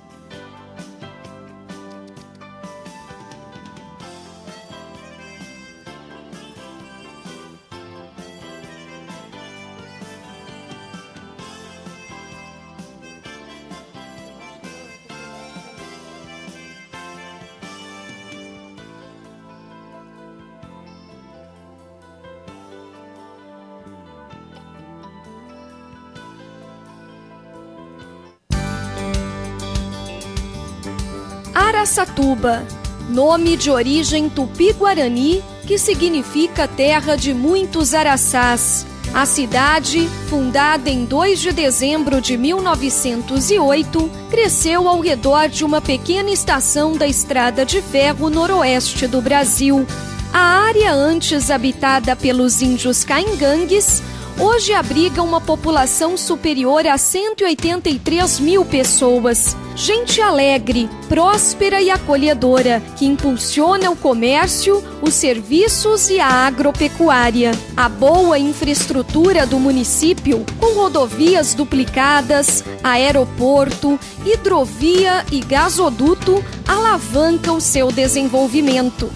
Speaker 2: Araçatuba, nome de origem tupi-guarani, que significa terra de muitos araçás. A cidade, fundada em dois de dezembro de mil novecentos e oito, cresceu ao redor de uma pequena estação da Estrada de Ferro noroeste do Brasil. A área antes habitada pelos índios caingangues, hoje abriga uma população superior a cento e oitenta e três mil pessoas. Gente alegre, próspera e acolhedora, que impulsiona o comércio, os serviços e a agropecuária. A boa infraestrutura do município, com rodovias duplicadas, aeroporto, hidrovia e gasoduto, alavanca o seu desenvolvimento.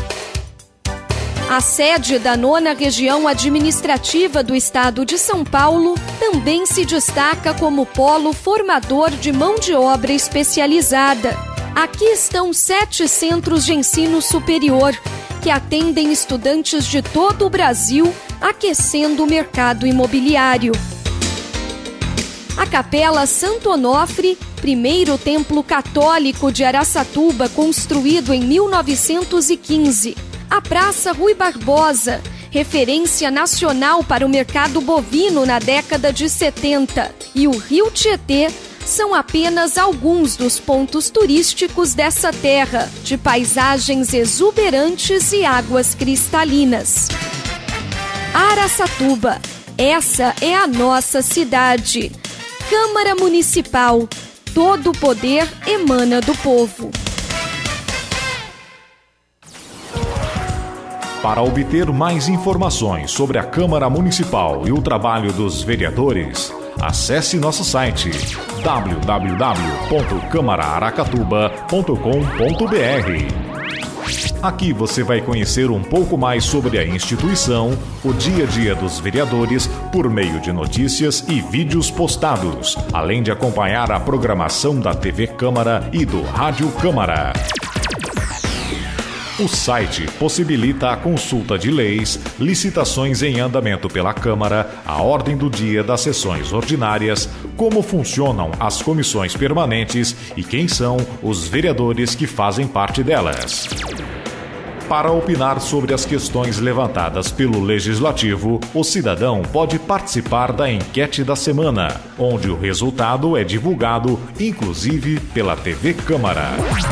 Speaker 2: A sede da nona região administrativa do estado de São Paulo também se destaca como polo formador de mão de obra especializada. Aqui estão sete centros de ensino superior que atendem estudantes de todo o Brasil, aquecendo o mercado imobiliário. A Capela Santo Onofre, primeiro templo católico de Araçatuba, construído em mil novecentos e quinze. A Praça Rui Barbosa, referência nacional para o mercado bovino na década de setenta. E o Rio Tietê são apenas alguns dos pontos turísticos dessa terra, de paisagens exuberantes e águas cristalinas. Araçatuba, essa é a nossa cidade. Câmara Municipal, todo o poder emana do povo.
Speaker 7: Para obter mais informações sobre a Câmara Municipal e o trabalho dos vereadores, acesse nosso site w w w ponto câmara aracatuba ponto com ponto b r. Aqui você vai conhecer um pouco mais sobre a instituição, o dia a dia dos vereadores, por meio de notícias e vídeos postados, além de acompanhar a programação da T V Câmara e do Rádio Câmara. O site possibilita a consulta de leis, licitações em andamento pela Câmara, a ordem do dia das sessões ordinárias, como funcionam as comissões permanentes e quem são os vereadores que fazem parte delas. Para opinar sobre as questões levantadas pelo Legislativo, o cidadão pode participar da enquete da semana, onde o resultado é divulgado, inclusive pela T V Câmara.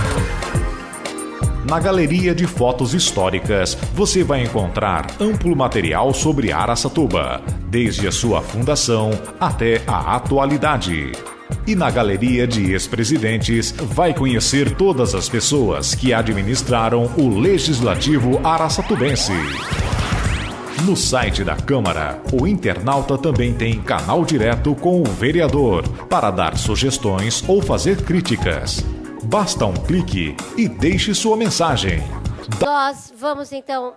Speaker 7: Na Galeria de Fotos Históricas, você vai encontrar amplo material sobre Araçatuba, desde a sua fundação até a atualidade. E na Galeria de Ex-Presidentes, vai conhecer todas as pessoas que administraram o Legislativo araçatubense. No site da Câmara, o internauta também tem canal direto com o vereador, para dar sugestões ou fazer críticas. Basta um clique e deixe sua mensagem.
Speaker 3: Nós vamos, então,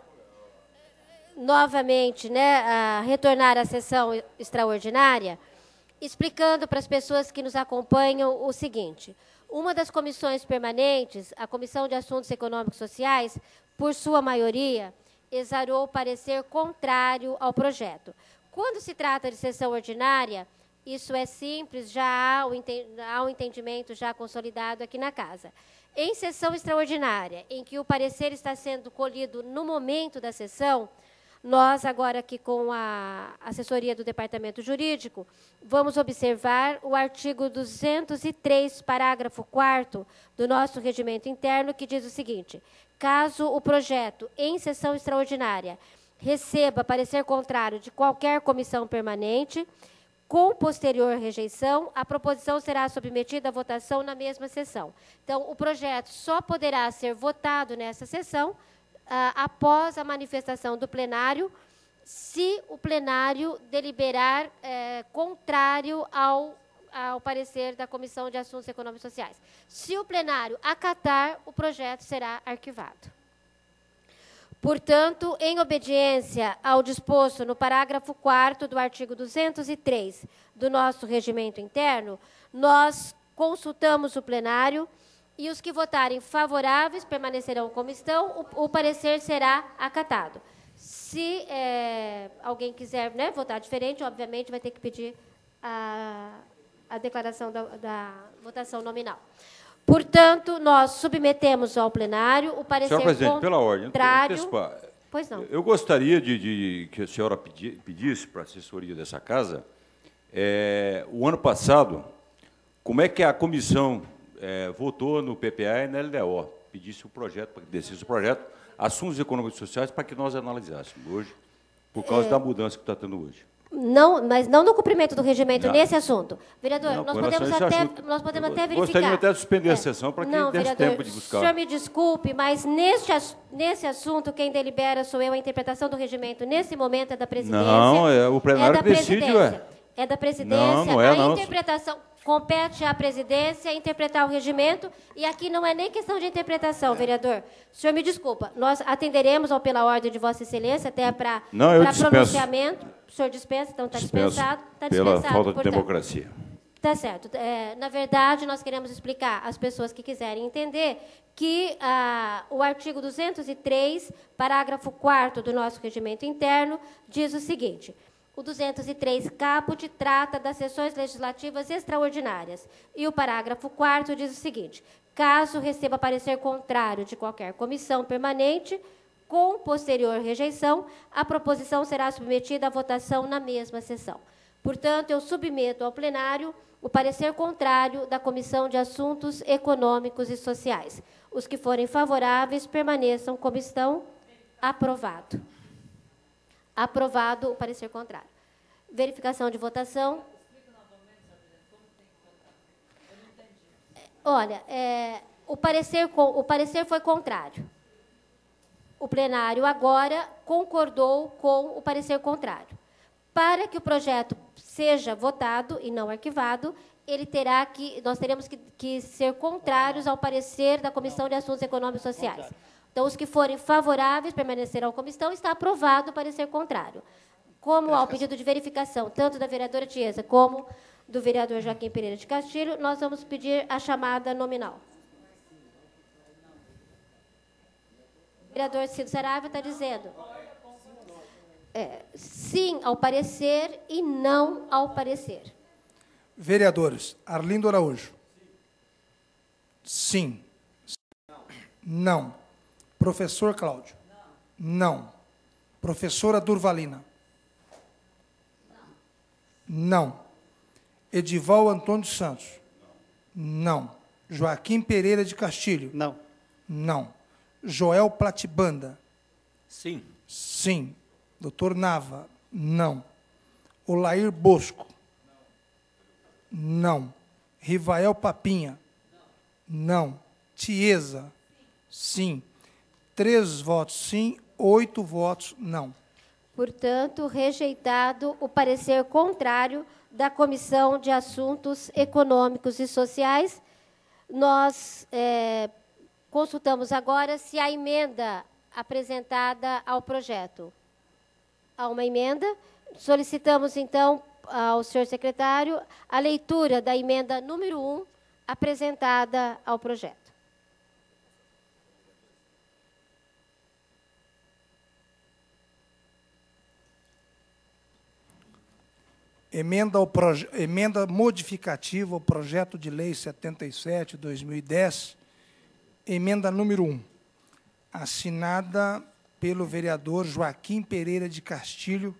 Speaker 3: novamente, né, a retornar à sessão extraordinária, explicando para as pessoas que nos acompanham o seguinte. Uma das comissões permanentes, a Comissão de Assuntos Econômicos e Sociais, por sua maioria, exarou parecer contrário ao projeto. Quando se trata de sessão ordinária, isso é simples, já há o, há um entendimento já consolidado aqui na casa. Em sessão extraordinária, em que o parecer está sendo colhido no momento da sessão, nós, agora aqui com a assessoria do Departamento Jurídico, vamos observar o artigo duzentos e três, parágrafo quarto do nosso regimento interno, que diz o seguinte: caso o projeto, em sessão extraordinária, receba parecer contrário de qualquer comissão permanente, com posterior rejeição, a proposição será submetida à votação na mesma sessão. Então, o projeto só poderá ser votado nessa sessão ah, após a manifestação do plenário, se o plenário deliberar eh, contrário ao, ao parecer da Comissão de Assuntos Econômicos e Sociais. Se o plenário acatar, o projeto será arquivado. Portanto, em obediência ao disposto no parágrafo quarto do artigo duzentos e três do nosso regimento interno, nós consultamos o plenário e os que votarem favoráveis permanecerão como estão, o, o parecer será acatado. Se é, alguém quiser, né, votar diferente, obviamente vai ter que pedir a, a declaração da, da votação nominal. Portanto, nós submetemos ao plenário o parecer
Speaker 14: Senhora Presidente, pela ordem,
Speaker 3: contrário... Pois não.
Speaker 14: Eu gostaria de, de que a senhora pedi, pedisse para a assessoria dessa casa, é, o ano passado, como é que a comissão é, votou no P P A e na L D O, pedisse o projeto, para que descesse o projeto, assuntos econômicos e sociais, para que nós analisássemos hoje, por causa é... da mudança que está tendo hoje.
Speaker 3: Não, mas não no cumprimento do regimento
Speaker 14: não.
Speaker 3: nesse assunto. Vereador,
Speaker 14: não,
Speaker 3: nós, podemos até, nós podemos até verificar.
Speaker 14: Gostaria até de suspender é. a sessão para que
Speaker 3: não,
Speaker 14: desse
Speaker 3: vereador,
Speaker 14: tempo de buscar.
Speaker 3: O senhor me desculpe, mas neste, nesse assunto, quem delibera sou eu. A interpretação do regimento, nesse momento, é da presidência.
Speaker 14: Não, é o plenário
Speaker 3: é
Speaker 14: que decide, ué.
Speaker 3: É da presidência.
Speaker 14: Não, não é,
Speaker 3: a
Speaker 14: não.
Speaker 3: interpretação compete à presidência interpretar o regimento, e aqui não é nem questão de interpretação, vereador. O senhor me desculpa, nós atenderemos ao pela ordem de Vossa Excelência, até para pronunciamento. O senhor dispensa, então está dispensado. Está dispensado,
Speaker 14: pela falta
Speaker 3: portanto.
Speaker 14: de democracia.
Speaker 3: Tá certo. É, na verdade, nós queremos explicar às pessoas que quiserem entender que ah, o artigo duzentos e três, parágrafo quarto do nosso regimento interno, diz o seguinte: o duzentos e três caput trata das sessões legislativas extraordinárias. E o parágrafo quarto diz o seguinte: caso receba parecer contrário de qualquer comissão permanente, com posterior rejeição, a proposição será submetida à votação na mesma sessão. Portanto, eu submeto ao plenário o parecer contrário da Comissão de Assuntos Econômicos e Sociais. Os que forem favoráveis permaneçam como estão. Aprovado. Aprovado o parecer contrário. Verificação de votação. Olha, é, o, parecer, o parecer foi contrário. O plenário agora concordou com o parecer contrário. Para que o projeto seja votado e não arquivado, ele terá que, nós teremos que, que ser contrários ao parecer da Comissão de Assuntos Econômicos e Sociais. Então, os que forem favoráveis permanecerão à comissão, está aprovado o parecer contrário. Como ao pedido de verificação, tanto da vereadora Tiesa como do vereador Joaquim Pereira de Castilho, nós vamos pedir a chamada nominal. O vereador Cido Saravia está dizendo é, sim ao parecer e não ao parecer.
Speaker 4: Vereadores, Arlindo Araújo. Sim. Não. Professor Cláudio. Não. Professora Durvalina. Não. Edival Antônio Santos. Não. Joaquim Pereira de Castilho.
Speaker 5: Não.
Speaker 4: Não. Joel Platibanda.
Speaker 15: Sim.
Speaker 4: Sim. Doutor Nava. Não. Olair Bosco. Não. Rivael Papinha. Não. Tiesa. Sim. Três votos sim, oito votos não.
Speaker 3: Portanto, rejeitado o parecer contrário da Comissão de Assuntos Econômicos e Sociais. Nós é, consultamos agora se a emenda apresentada ao projeto. Há uma emenda. Solicitamos, então, ao senhor secretário a leitura da emenda número um apresentada ao projeto.
Speaker 4: Emenda, ao proje... Emenda modificativa ao projeto de lei setenta e sete, dois mil e dez, emenda número um, assinada pelo vereador Joaquim Pereira de Castilho,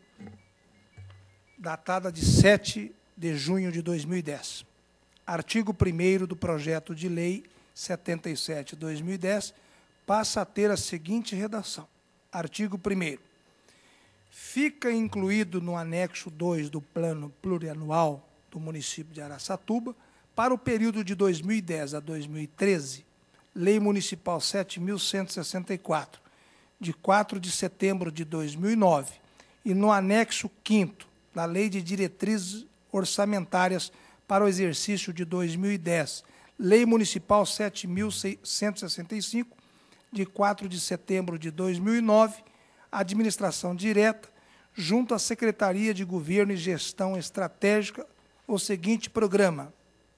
Speaker 4: datada de sete de junho de dois mil e dez. Artigo primeiro do projeto de lei setenta e sete, dois mil e dez, passa a ter a seguinte redação. Artigo primeiro. Fica incluído no anexo dois do Plano Plurianual do município de Araçatuba, para o período de dois mil e dez a dois mil e treze, Lei Municipal sete mil cento e sessenta e quatro, de quatro de setembro de dois mil e nove, e no anexo quinto da Lei de Diretrizes Orçamentárias para o exercício de dois mil e dez, Lei Municipal sete mil cento e sessenta e cinco, de quatro de setembro de dois mil e nove, administração direta, junto à Secretaria de Governo e Gestão Estratégica, o seguinte programa.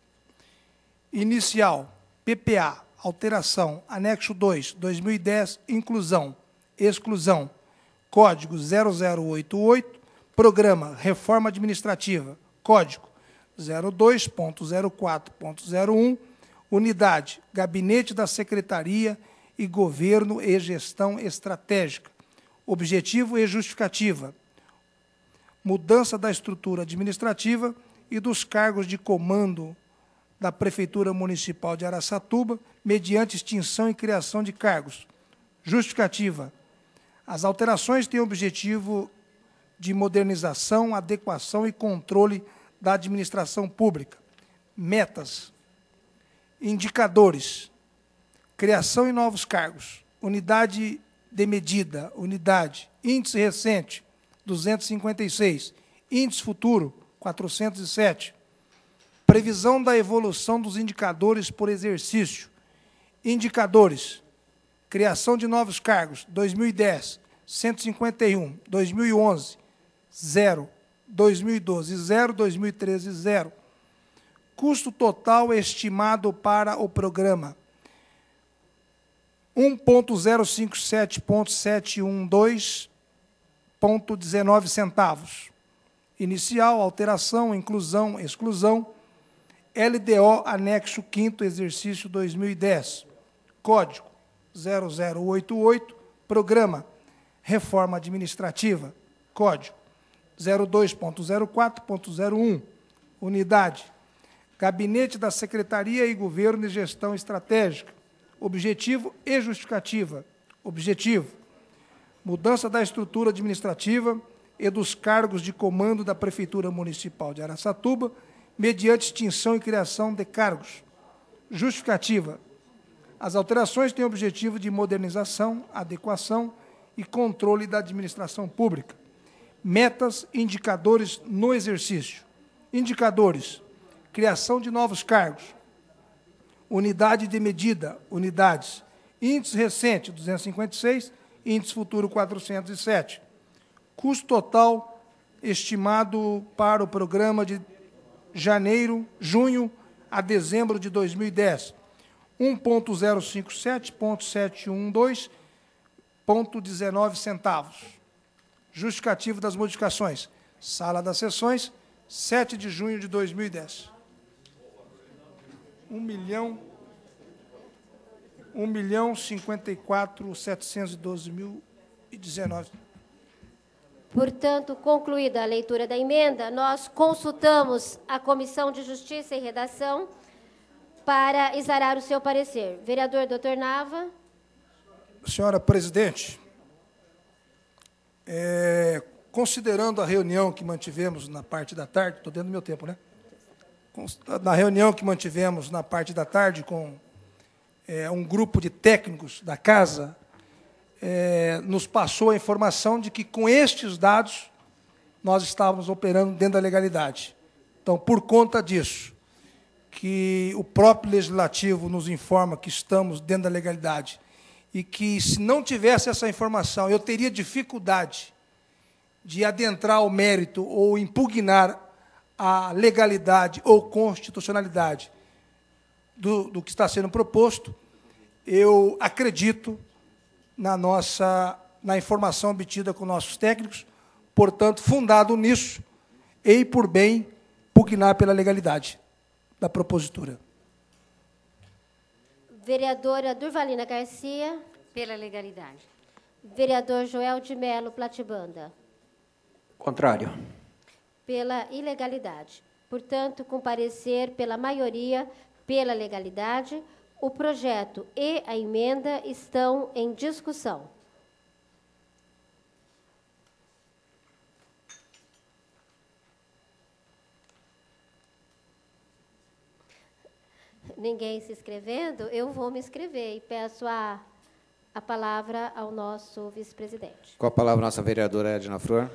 Speaker 4: Inicial, P P A, alteração, anexo dois, dois mil e dez, inclusão, exclusão, código zero zero oito oito, programa Reforma Administrativa, código zero dois ponto zero quatro ponto zero um, unidade, Gabinete da Secretaria e Governo e Gestão Estratégica. Objetivo e justificativa. Mudança da estrutura administrativa e dos cargos de comando da Prefeitura Municipal de Araçatuba, mediante extinção e criação de cargos. Justificativa. As alterações têm o objetivo de modernização, adequação e controle da administração pública. Metas. Indicadores. Criação e novos cargos. Unidade de medida, unidade, índice recente, duzentos e cinquenta e seis, índice futuro, quatrocentos e sete, previsão da evolução dos indicadores por exercício, indicadores, criação de novos cargos, dois mil e dez, cento e cinquenta e um, dois mil e onze, zero, dois mil e doze, zero, dois mil e treze, zero, Custo total estimado para o programa: um ponto zero cinco sete ponto sete um dois ponto dezenove centavos. Inicial, alteração, inclusão, exclusão, L D O, anexo quinto, exercício dois mil e dez. Código zero zero oito oito, programa, reforma administrativa. Código zero dois ponto zero quatro ponto zero um, unidade, Gabinete da Secretaria e Governo e Gestão Estratégica. Objetivo e justificativa. Objetivo: mudança da estrutura administrativa e dos cargos de comando da Prefeitura Municipal de Araçatuba, mediante extinção e criação de cargos. Justificativa: as alterações têm o objetivo de modernização, adequação e controle da administração pública. Metas e indicadores no exercício. Indicadores: criação de novos cargos. Unidade de medida, unidades. Índice recente, duzentos e cinquenta e seis, índice futuro, quatrocentos e sete. Custo total estimado para o programa de janeiro, junho a dezembro de dois mil e dez, um ponto zero cinco sete ponto sete um dois ponto dezenove centavos. Justificativo das modificações. Sala das Sessões, sete de junho de dois mil e dez. Um milhão, um milhão cinquenta e quatro setecentos e doze mil e dezenove.
Speaker 3: Portanto, concluída a leitura da emenda, nós consultamos a Comissão de Justiça e Redação para exarar o seu parecer. Vereador doutor Nava.
Speaker 4: Senhora presidente, é, considerando a reunião que mantivemos na parte da tarde, estou dentro do meu tempo, né? Na reunião que mantivemos na parte da tarde com é, um grupo de técnicos da casa, é, nos passou a informação de que, com estes dados, nós estávamos operando dentro da legalidade. Então, por conta disso, que o próprio Legislativo nos informa que estamos dentro da legalidade e que, se não tivesse essa informação, eu teria dificuldade de adentrar ao mérito ou impugnar a legalidade ou constitucionalidade do, do que está sendo proposto, eu acredito na nossa, na informação obtida com nossos técnicos, portanto, fundado nisso, e por bem pugnar pela legalidade da propositura.
Speaker 3: Vereadora Durvalina Garcia.
Speaker 16: Pela legalidade.
Speaker 3: Vereador Joel de Melo Platibanda.
Speaker 15: Contrário.
Speaker 3: Pela ilegalidade. Portanto, com parecer pela maioria, pela legalidade, o projeto e a emenda estão em discussão. Ninguém se inscrevendo? Eu vou me inscrever e peço a, a palavra ao nosso vice-presidente.
Speaker 17: Com a palavra, nossa vereadora Edna Flor.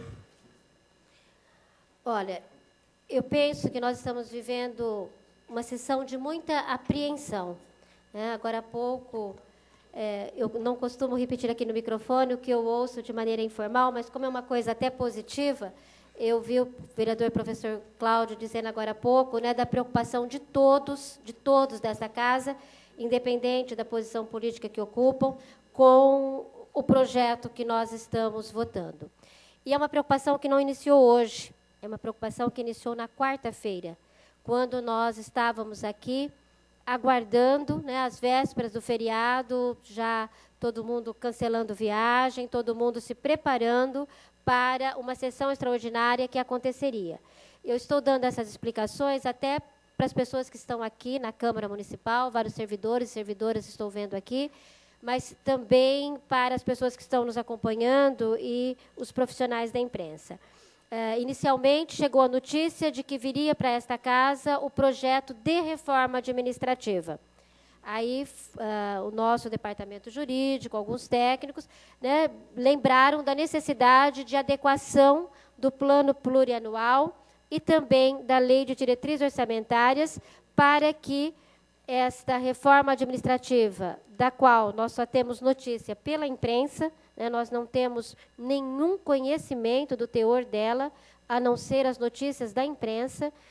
Speaker 3: Olha, eu penso que nós estamos vivendo uma sessão de muita apreensão. Né? Agora há pouco, é, eu não costumo repetir aqui no microfone o que eu ouço de maneira informal, mas como é uma coisa até positiva, eu vi o vereador professor Cláudio dizendo agora há pouco, né, da preocupação de todos, de todos dessa casa, independente da posição política que ocupam, com o projeto que nós estamos votando. E é uma preocupação que não iniciou hoje, é uma preocupação que iniciou na quarta-feira, quando nós estávamos aqui aguardando, né, as vésperas do feriado, já todo mundo cancelando viagem, todo mundo se preparando para uma sessão extraordinária que aconteceria. Eu estou dando essas explicações até para as pessoas que estão aqui na Câmara Municipal, vários servidores e servidoras estou vendo aqui, mas também para as pessoas que estão nos acompanhando e os profissionais da imprensa. Uh, inicialmente, chegou a notícia de que viria para esta casa o projeto de reforma administrativa. Aí, uh, o nosso departamento jurídico, alguns técnicos, né, lembraram da necessidade de adequação do plano plurianual e também da lei de diretrizes orçamentárias para que esta reforma administrativa, da qual nós só temos notícia pela imprensa, né, nós não temos nenhum conhecimento do teor dela, a não ser as notícias da imprensa,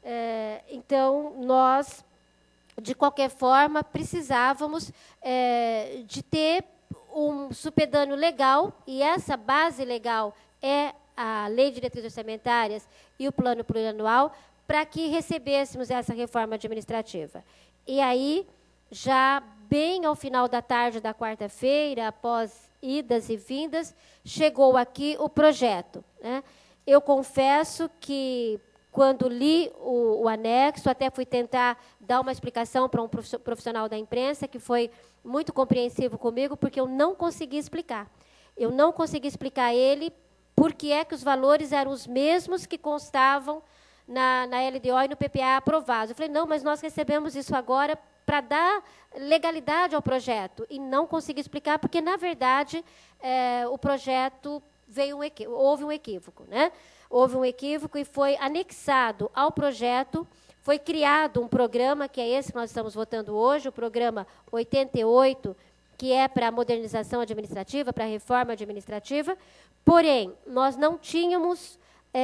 Speaker 3: É, então, nós, de qualquer forma, precisávamos é, de ter um supedâneo legal, e essa base legal é a Lei de Diretrizes Orçamentárias e o Plano Plurianual, para que recebêssemos essa reforma administrativa. E aí, já bem ao final da tarde da quarta-feira, após idas e vindas, chegou aqui o projeto, né? Eu confesso que, quando li o, o anexo, até fui tentar dar uma explicação para um profissional da imprensa, que foi muito compreensivo comigo, porque eu não consegui explicar. Eu não consegui explicar a ele por que é que os valores eram os mesmos que constavam na, na L D O e no P P A aprovados. Eu falei, não, mas nós recebemos isso agora para dar legalidade ao projeto. E não consegui explicar, porque, na verdade, é, o projeto veio um equívoco, houve um equívoco, né? Houve um equívoco e foi anexado ao projeto, foi criado um programa, que é esse que nós estamos votando hoje, o programa oitenta e oito, que é para a modernização administrativa, para a reforma administrativa, porém, nós não tínhamos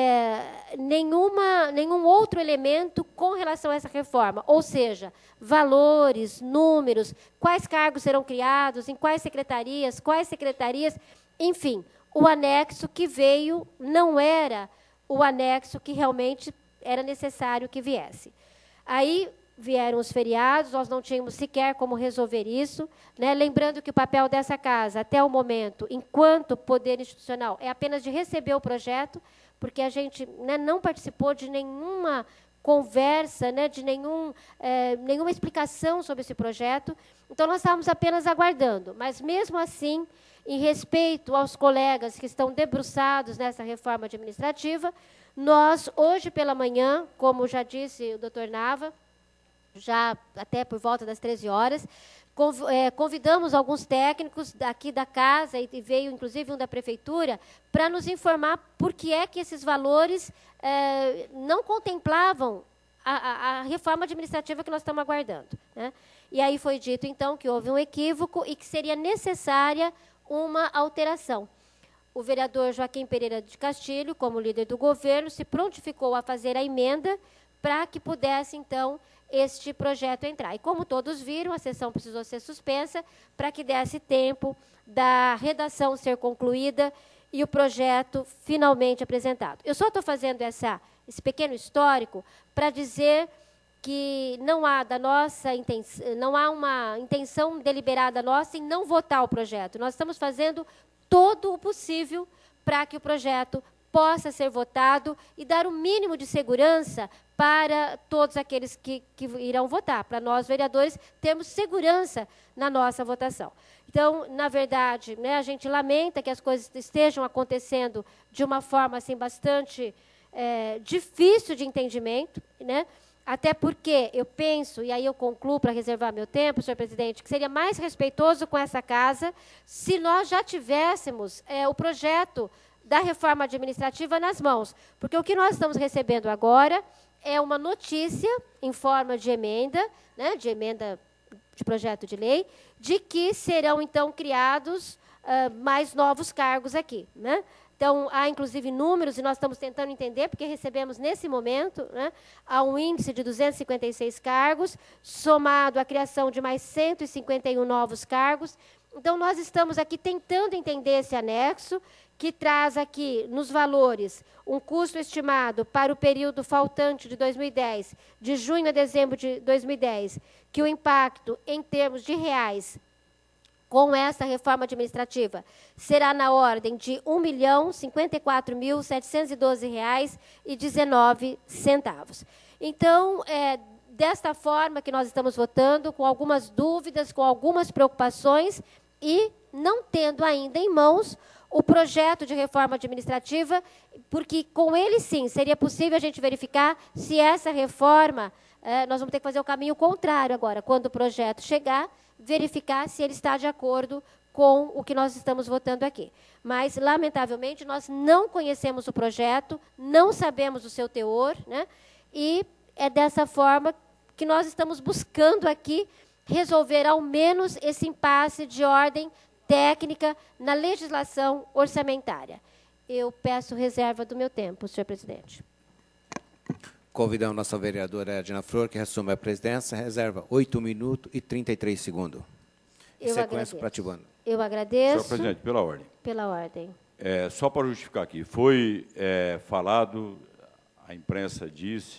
Speaker 3: é, nenhuma, nenhum outro elemento com relação a essa reforma, ou seja, valores, números, quais cargos serão criados, em quais secretarias, quais secretarias, enfim, o anexo que veio não era o anexo que realmente era necessário que viesse. Aí vieram os feriados, nós não tínhamos sequer como resolver isso, né? Lembrando que o papel dessa casa, até o momento, enquanto poder institucional, é apenas de receber o projeto, porque a gente, né, não participou de nenhuma conversa, né, de nenhum, é, nenhuma explicação sobre esse projeto. Então, nós estávamos apenas aguardando. Mas, mesmo assim, em respeito aos colegas que estão debruçados nessa reforma administrativa, nós, hoje pela manhã, como já disse o doutor Nava, já até por volta das treze horas, convidamos alguns técnicos aqui da casa, e veio inclusive um da prefeitura, para nos informar por que é que esses valores eh, não contemplavam a, a, a reforma administrativa que nós estamos aguardando, né? E aí foi dito, então, que houve um equívoco e que seria necessária uma alteração. O vereador Joaquim Pereira de Castilho, como líder do governo, se prontificou a fazer a emenda para que pudesse, então, este projeto entrar. E, como todos viram, a sessão precisou ser suspensa para que desse tempo da redação ser concluída e o projeto finalmente apresentado. Eu só estou fazendo essa, esse pequeno histórico para dizer que não há, da nossa intenção, não há uma intenção deliberada nossa em não votar o projeto. Nós estamos fazendo todo o possível para que o projeto possa ser votado e dar o mínimo de segurança para todos aqueles que, que irão votar, para nós, vereadores, termos segurança na nossa votação. Então, na verdade, né, a gente lamenta que as coisas estejam acontecendo de uma forma assim, bastante é, difícil de entendimento, né? Até porque eu penso, e aí eu concluo para reservar meu tempo, senhor presidente, que seria mais respeitoso com essa casa se nós já tivéssemos é, o projeto da reforma administrativa nas mãos. Porque o que nós estamos recebendo agora é uma notícia em forma de emenda, né, de emenda de projeto de lei, de que serão, então, criados uh, mais novos cargos aqui, né? Então, há, inclusive, números, e nós estamos tentando entender, porque recebemos, nesse momento, né, há um índice de duzentos e cinquenta e seis cargos, somado à criação de mais cento e cinquenta e um novos cargos. Então, nós estamos aqui tentando entender esse anexo, que traz aqui, nos valores, um custo estimado para o período faltante de dois mil e dez, de junho a dezembro de dois mil e dez, que o impacto, em termos de reais, com essa reforma administrativa, será na ordem de um milhão cinquenta e quatro mil setecentos e doze reais e dezenove centavos. Então, é desta forma que nós estamos votando, com algumas dúvidas, com algumas preocupações, e não tendo ainda em mãos o projeto de reforma administrativa, porque com ele, sim, seria possível a gente verificar se essa reforma, eh, nós vamos ter que fazer o caminho contrário agora, quando o projeto chegar, verificar se ele está de acordo com o que nós estamos votando aqui. Mas, lamentavelmente, nós não conhecemos o projeto, não sabemos o seu teor, né? E é dessa forma que nós estamos buscando aqui resolver, ao menos, esse impasse de ordem técnica na legislação orçamentária. Eu peço reserva do meu tempo, senhor presidente.
Speaker 17: Convidamos nossa vereadora Edna Flor, que assume a presidência, reserva oito minutos e trinta e três segundos. Em
Speaker 3: Eu
Speaker 17: sequência,
Speaker 3: agradeço.
Speaker 17: Pratibanda.
Speaker 3: Eu agradeço.
Speaker 14: Senhor presidente, pela ordem.
Speaker 3: Pela ordem.
Speaker 14: É, só para justificar aqui, foi é, falado, a imprensa disse,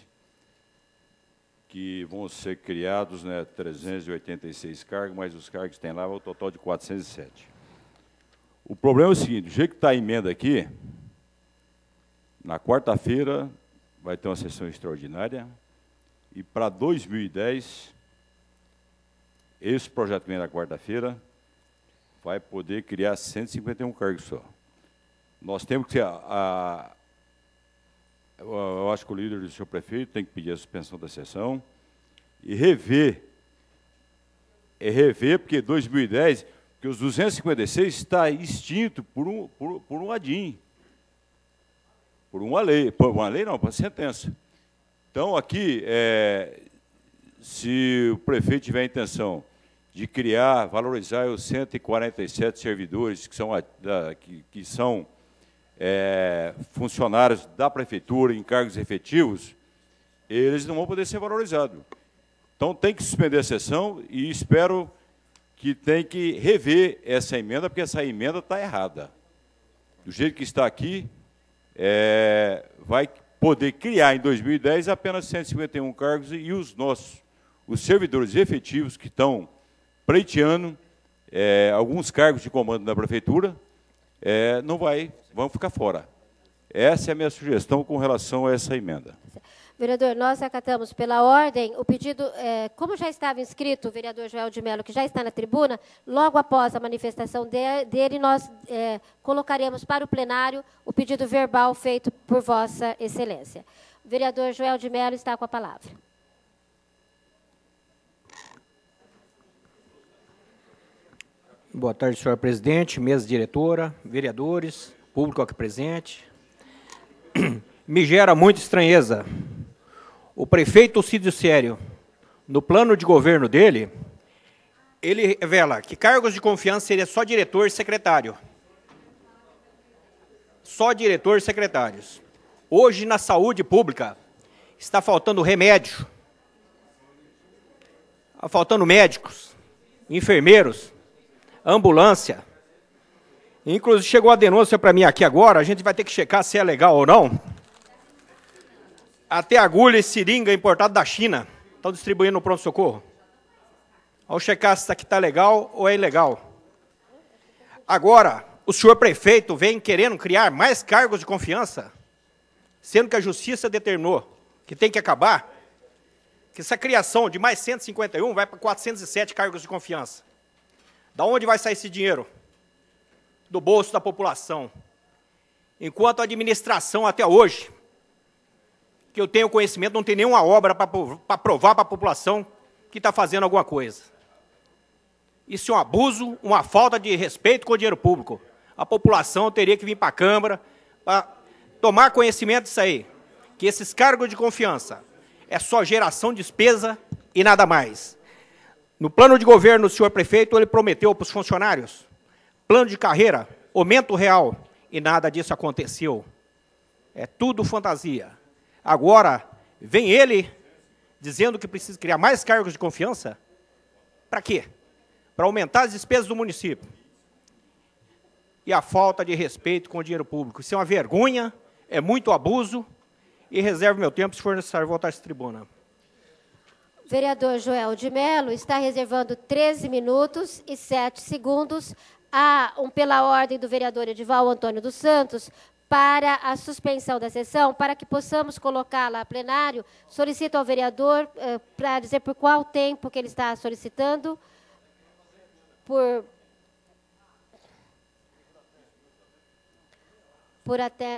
Speaker 14: que vão ser criados, né, trezentos e oitenta e seis cargos, mas os cargos que tem lá é o total de quatrocentos e sete. O problema é o seguinte, do jeito que está a emenda aqui, na quarta-feira vai ter uma sessão extraordinária, e para dois mil e dez, esse projeto que vem na quarta-feira vai poder criar cento e cinquenta e um cargos só. Nós temos que... A, a, eu, eu acho que o líder do senhor prefeito tem que pedir a suspensão da sessão e rever. É rever, porque dois mil e dez, porque os duzentos e cinquenta e seis está extinto por um, por, por um ADIM. Por uma lei. Por uma lei não, por uma sentença. Então, aqui, é, se o prefeito tiver a intenção de criar, valorizar os cento e quarenta e sete servidores que são, da, que, que são é, funcionários da prefeitura em cargos efetivos, eles não vão poder ser valorizados. Então, tem que suspender a sessão e espero que tem que rever essa emenda, porque essa emenda está errada. Do jeito que está aqui, é, vai poder criar em dois mil e dez apenas cento e cinquenta e um cargos e os nossos, os servidores efetivos que estão pleiteando é, alguns cargos de comando da prefeitura, é, não vai, vão ficar fora. Essa é a minha sugestão com relação a essa emenda.
Speaker 3: Vereador, nós acatamos pela ordem o pedido, é, como já estava inscrito o vereador Joel de Mello, que já está na tribuna, logo após a manifestação de, dele, nós é, colocaremos para o plenário o pedido verbal feito por Vossa Excelência. O vereador Joel de Mello está com a palavra.
Speaker 15: Boa tarde, senhora presidente, mesa diretora, vereadores, público aqui presente. Me gera muita estranheza. O prefeito Cídio Sério, no plano de governo dele, ele revela que cargos de confiança seria só diretor e secretário. Só diretor e secretários. Hoje, na saúde pública, está faltando remédio, está faltando médicos, enfermeiros, ambulância. Inclusive, chegou a denúncia para mim aqui agora, a gente vai ter que checar se é legal ou não. Até agulha e seringa importada da China estão distribuindo no pronto-socorro. Ao checar se isso aqui está legal ou é ilegal. Agora, o senhor prefeito vem querendo criar mais cargos de confiança, sendo que a justiça determinou que tem que acabar, que essa criação de mais cento e cinquenta e um vai para quatrocentos e sete cargos de confiança. Da onde vai sair esse dinheiro? Do bolso da população. Enquanto a administração, até hoje, que eu tenho conhecimento, não tem nenhuma obra para provar para a população que está fazendo alguma coisa. Isso é um abuso, uma falta de respeito com o dinheiro público. A população teria que vir para a Câmara para tomar conhecimento disso aí, que esses cargos de confiança é só geração de despesa e nada mais. No plano de governo do senhor prefeito, ele prometeu para os funcionários plano de carreira, aumento real, e nada disso aconteceu. É tudo fantasia. Agora, vem ele dizendo que precisa criar mais cargos de confiança? Para quê? Para aumentar as despesas do município. E a falta de respeito com o dinheiro público. Isso é uma vergonha, é muito abuso, e reservo meu tempo, se for necessário, voltar a essa tribuna.
Speaker 3: Vereador Joel de Mello está reservando treze minutos e sete segundos a, um, pela ordem do vereador Edivaldo Antônio dos Santos, para a suspensão da sessão, para que possamos colocá-la a plenário. Solicito ao vereador eh, para dizer por qual tempo que ele está solicitando. Por, por até...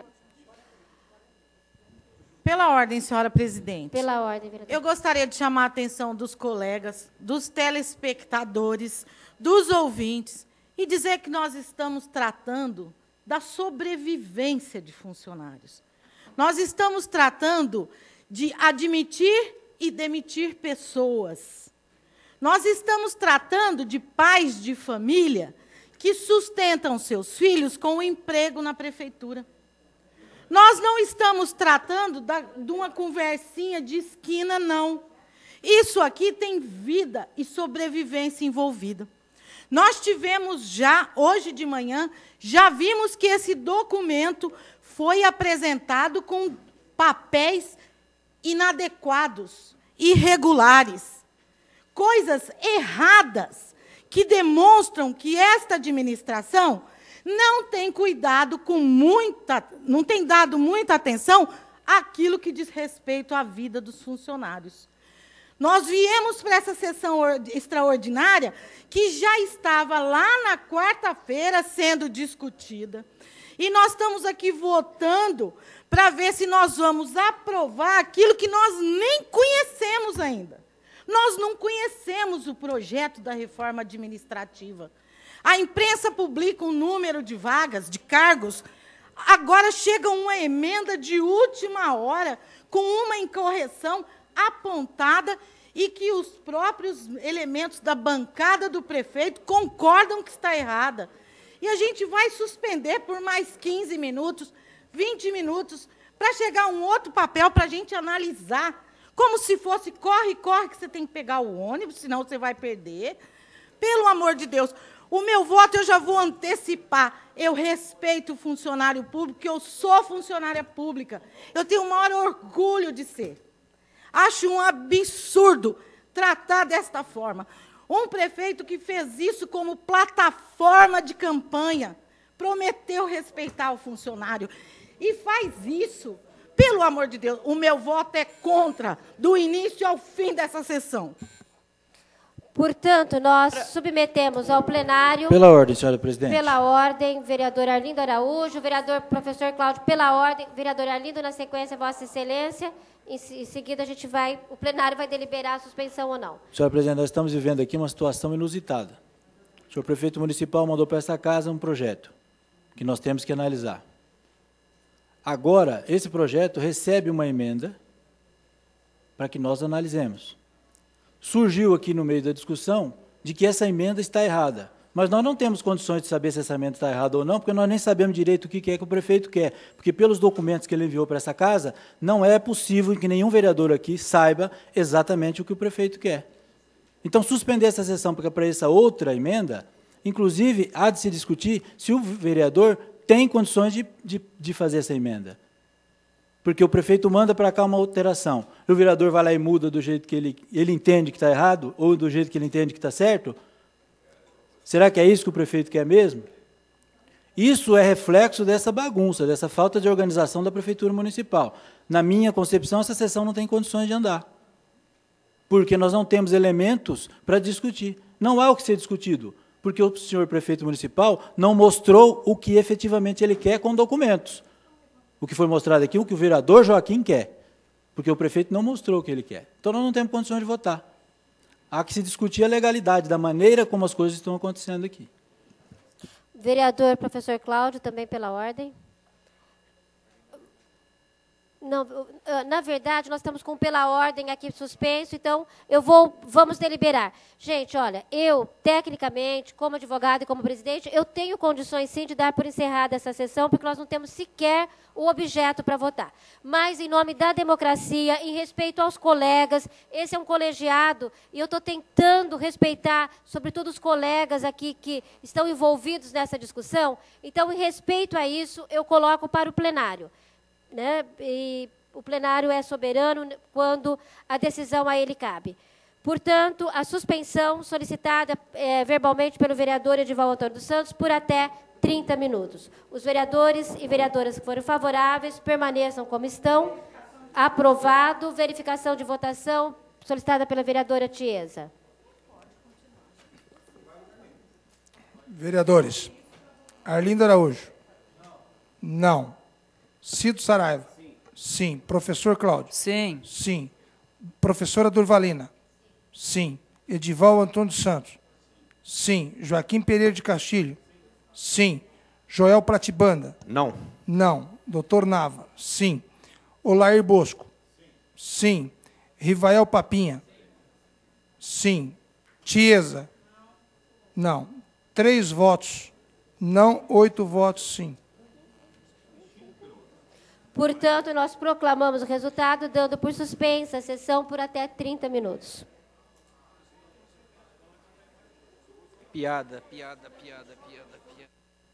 Speaker 8: Pela ordem, senhora presidente.
Speaker 3: Pela ordem, vereador.
Speaker 8: Eu gostaria de chamar a atenção dos colegas, dos telespectadores, dos ouvintes, e dizer que nós estamos tratando da sobrevivência de funcionários. Nós estamos tratando de admitir e demitir pessoas. Nós estamos tratando de pais de família que sustentam seus filhos com o emprego na prefeitura. Nós não estamos tratando da, de uma conversinha de esquina, não. Isso aqui tem vida e sobrevivência envolvida. Nós tivemos já, hoje de manhã, já vimos que esse documento foi apresentado com papéis inadequados, irregulares, coisas erradas, que demonstram que esta administração não tem cuidado com muita, não tem dado muita atenção àquilo que diz respeito à vida dos funcionários. Nós viemos para essa sessão extraordinária que já estava lá na quarta-feira sendo discutida. E nós estamos aqui votando para ver se nós vamos aprovar aquilo que nós nem conhecemos ainda. Nós não conhecemos o projeto da reforma administrativa. A imprensa publica um número de vagas, de cargos. Agora chega uma emenda de última hora, com uma incorreção apontada e que os próprios elementos da bancada do prefeito concordam que está errada. E a gente vai suspender por mais quinze minutos, vinte minutos, para chegar a um outro papel para a gente analisar, como se fosse corre, corre, que você tem que pegar o ônibus, senão você vai perder. Pelo amor de Deus, o meu voto eu já vou antecipar. Eu respeito o funcionário público, porque eu sou funcionária pública. Eu tenho o maior orgulho de ser. Acho um absurdo tratar desta forma. Um prefeito que fez isso como plataforma de campanha, prometeu respeitar o funcionário, e faz isso, pelo amor de Deus, o meu voto é contra, do início ao fim dessa sessão.
Speaker 3: Portanto, nós submetemos ao plenário...
Speaker 6: Pela ordem, senhora presidente.
Speaker 3: Pela ordem, vereador Arlindo Araújo, vereador professor Cláudio, pela ordem, vereador Arlindo, na sequência, Vossa Excelência. Em, em seguida, a gente vai, o plenário vai deliberar a suspensão ou não.
Speaker 6: Senhora presidente, nós estamos vivendo aqui uma situação inusitada. O senhor prefeito municipal mandou para essa casa um projeto que nós temos que analisar. Agora, esse projeto recebe uma emenda para que nós analisemos. Surgiu aqui no meio da discussão de que essa emenda está errada. Mas nós não temos condições de saber se essa emenda está errada ou não, porque nós nem sabemos direito o que é que o prefeito quer. Porque, pelos documentos que ele enviou para essa casa, não é possível que nenhum vereador aqui saiba exatamente o que o prefeito quer. Então, suspender essa sessão para essa outra emenda, inclusive, há de se discutir se o vereador tem condições de, de, de fazer essa emenda. Porque o prefeito manda para cá uma alteração, e o vereador vai lá e muda do jeito que ele, ele entende que está errado, ou do jeito que ele entende que está certo. Será que é isso que o prefeito quer mesmo? Isso é reflexo dessa bagunça, dessa falta de organização da Prefeitura Municipal. Na minha concepção, essa sessão não tem condições de andar, porque nós não temos elementos para discutir. Não há o que ser discutido, porque o senhor prefeito municipal não mostrou o que efetivamente ele quer com documentos. O que foi mostrado aqui, o que o vereador Joaquim quer, porque o prefeito não mostrou o que ele quer. Então, nós não temos condições de votar. Há que se discutir a legalidade, da maneira como as coisas estão acontecendo aqui.
Speaker 3: Vereador professor Cláudio, também pela ordem. Não, na verdade, nós estamos com pela ordem aqui suspenso, então eu vou, vamos deliberar. Gente, olha, eu, tecnicamente, como advogado e como presidente, eu tenho condições, sim, de dar por encerrada essa sessão, porque nós não temos sequer o objeto para votar. Mas, em nome da democracia, em respeito aos colegas, esse é um colegiado, e eu estou tentando respeitar, sobretudo, os colegas aqui que estão envolvidos nessa discussão. Então, em respeito a isso, eu coloco para o plenário. Né? E o plenário é soberano quando a decisão a ele cabe. Portanto, a suspensão solicitada é, verbalmente pelo vereador Edivaldo Antônio dos Santos por até trinta minutos. Os vereadores e vereadoras que forem favoráveis permaneçam como estão. Aprovado. Verificação de votação solicitada pela vereadora Tiesa.
Speaker 4: Vereadores. Arlindo Araújo. Não. Cido Saraiva. Sim. Sim. Professor Cláudio.
Speaker 16: Sim.
Speaker 4: Sim. Professora Durvalina. Sim. Edivaldo Antônio dos Santos. Sim. Joaquim Pereira de Castilho. Sim. Joel Pratibanda.
Speaker 15: Não.
Speaker 4: Não. Doutor Nava. Sim. Olair Bosco. Sim. Rivael Papinha. Sim. Tiesa. Não. Três votos. Não. Oito votos, sim.
Speaker 3: Portanto, nós proclamamos o resultado, dando por suspensa a sessão por até trinta minutos.
Speaker 15: Piada, piada, piada, piada, piada.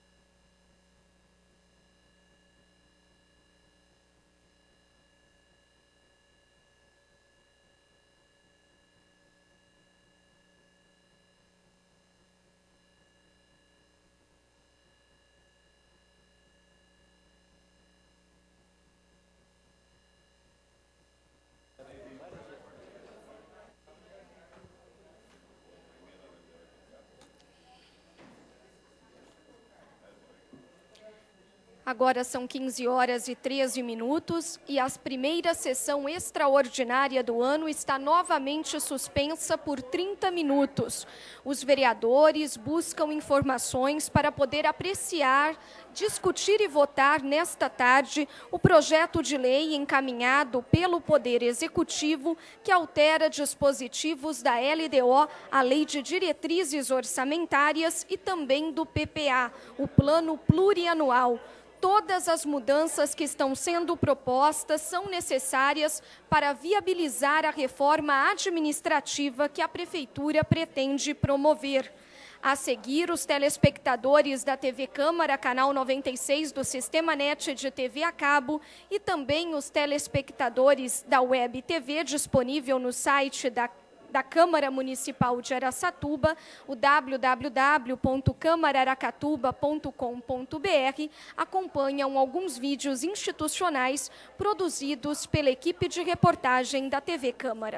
Speaker 2: Agora são quinze horas e treze minutos e a primeira sessão extraordinária do ano está novamente suspensa por trinta minutos. Os vereadores buscam informações para poder apreciar, discutir e votar nesta tarde o projeto de lei encaminhado pelo Poder Executivo que altera dispositivos da L D O, a Lei de Diretrizes Orçamentárias e também do P P A, o Plano Plurianual. Todas as mudanças que estão sendo propostas são necessárias para viabilizar a reforma administrativa que a Prefeitura pretende promover. A seguir, os telespectadores da T V Câmara, canal noventa e seis do Sistema Net de T V a cabo e também os telespectadores da Web T V, disponível no site da da Câmara Municipal de Araçatuba, o w w w ponto câmara aracatuba ponto com ponto b r, acompanham alguns vídeos institucionais produzidos pela equipe de reportagem da T V Câmara.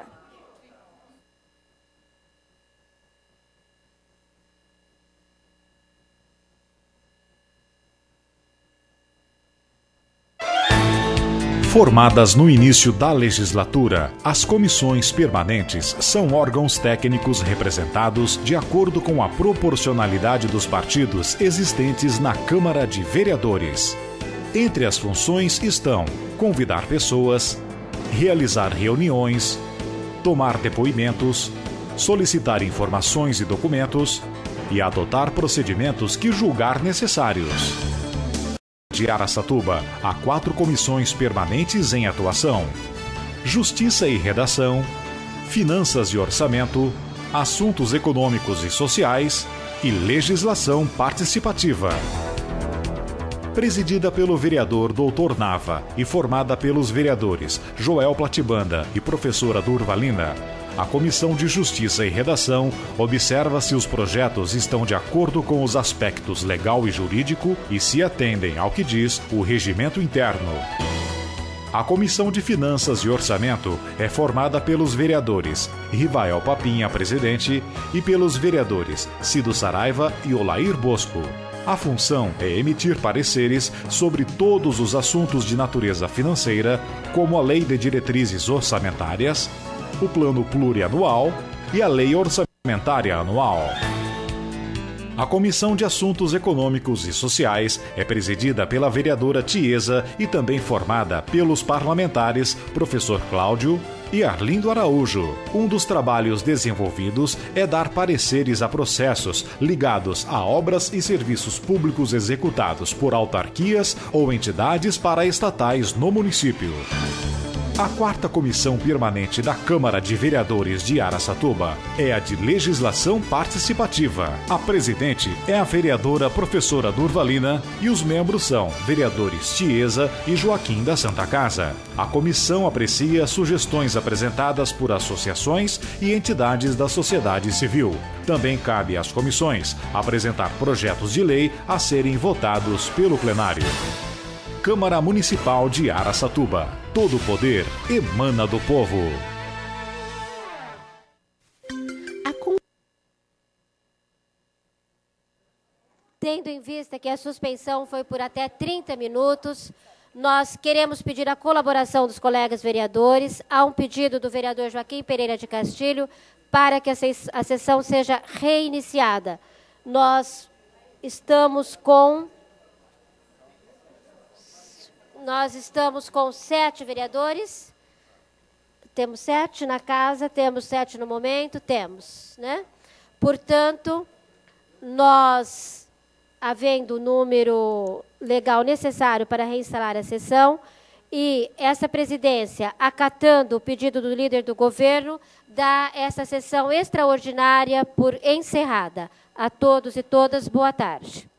Speaker 7: Formadas no início da legislatura, as comissões permanentes são órgãos técnicos representados de acordo com a proporcionalidade dos partidos existentes na Câmara de Vereadores. Entre as funções estão convidar pessoas, realizar reuniões, tomar depoimentos, solicitar informações e documentos e adotar procedimentos que julgar necessários. De Araçatuba, há quatro comissões permanentes em atuação: Justiça e Redação, Finanças e Orçamento, Assuntos Econômicos e Sociais e Legislação Participativa. Presidida pelo vereador doutor Nava e formada pelos vereadores Joel Platibanda e professora Durvalina, a Comissão de Justiça e Redação observa se os projetos estão de acordo com os aspectos legal e jurídico e se atendem ao que diz o regimento interno. A Comissão de Finanças e Orçamento é formada pelos vereadores Rivael Papinha, presidente, e pelos vereadores Cido Saraiva e Olair Bosco. A função é emitir pareceres sobre todos os assuntos de natureza financeira, como a Lei de Diretrizes Orçamentárias, o Plano Plurianual e a Lei Orçamentária Anual. A Comissão de Assuntos Econômicos e Sociais é presidida pela vereadora Tiesa e também formada pelos parlamentares professor Cláudio e Arlindo Araújo. Um dos trabalhos desenvolvidos é dar pareceres a processos ligados a obras e serviços públicos executados por autarquias ou entidades paraestatais no município. A quarta comissão permanente da Câmara de Vereadores de Araçatuba é a de Legislação Participativa. A presidente é a vereadora professora Durvalina e os membros são vereadores Tiesa e Joaquim da Santa Casa. A comissão aprecia sugestões apresentadas por associações e entidades da sociedade civil. Também cabe às comissões apresentar projetos de lei a serem votados pelo plenário. Câmara Municipal de Araçatuba. Todo o poder emana do povo.
Speaker 3: Tendo em vista que a suspensão foi por até trinta minutos, nós queremos pedir a colaboração dos colegas vereadores. Há um pedido do vereador Joaquim Pereira de Castilho para que a sessão seja reiniciada. Nós estamos com... Nós estamos com sete vereadores. Temos sete na casa, temos sete no momento, temos, né? Portanto, nós, havendo o número legal necessário para reinstalar a sessão, E essa presidência, acatando o pedido do líder do governo, dá essa sessão extraordinária por encerrada. A todos e todas, boa tarde.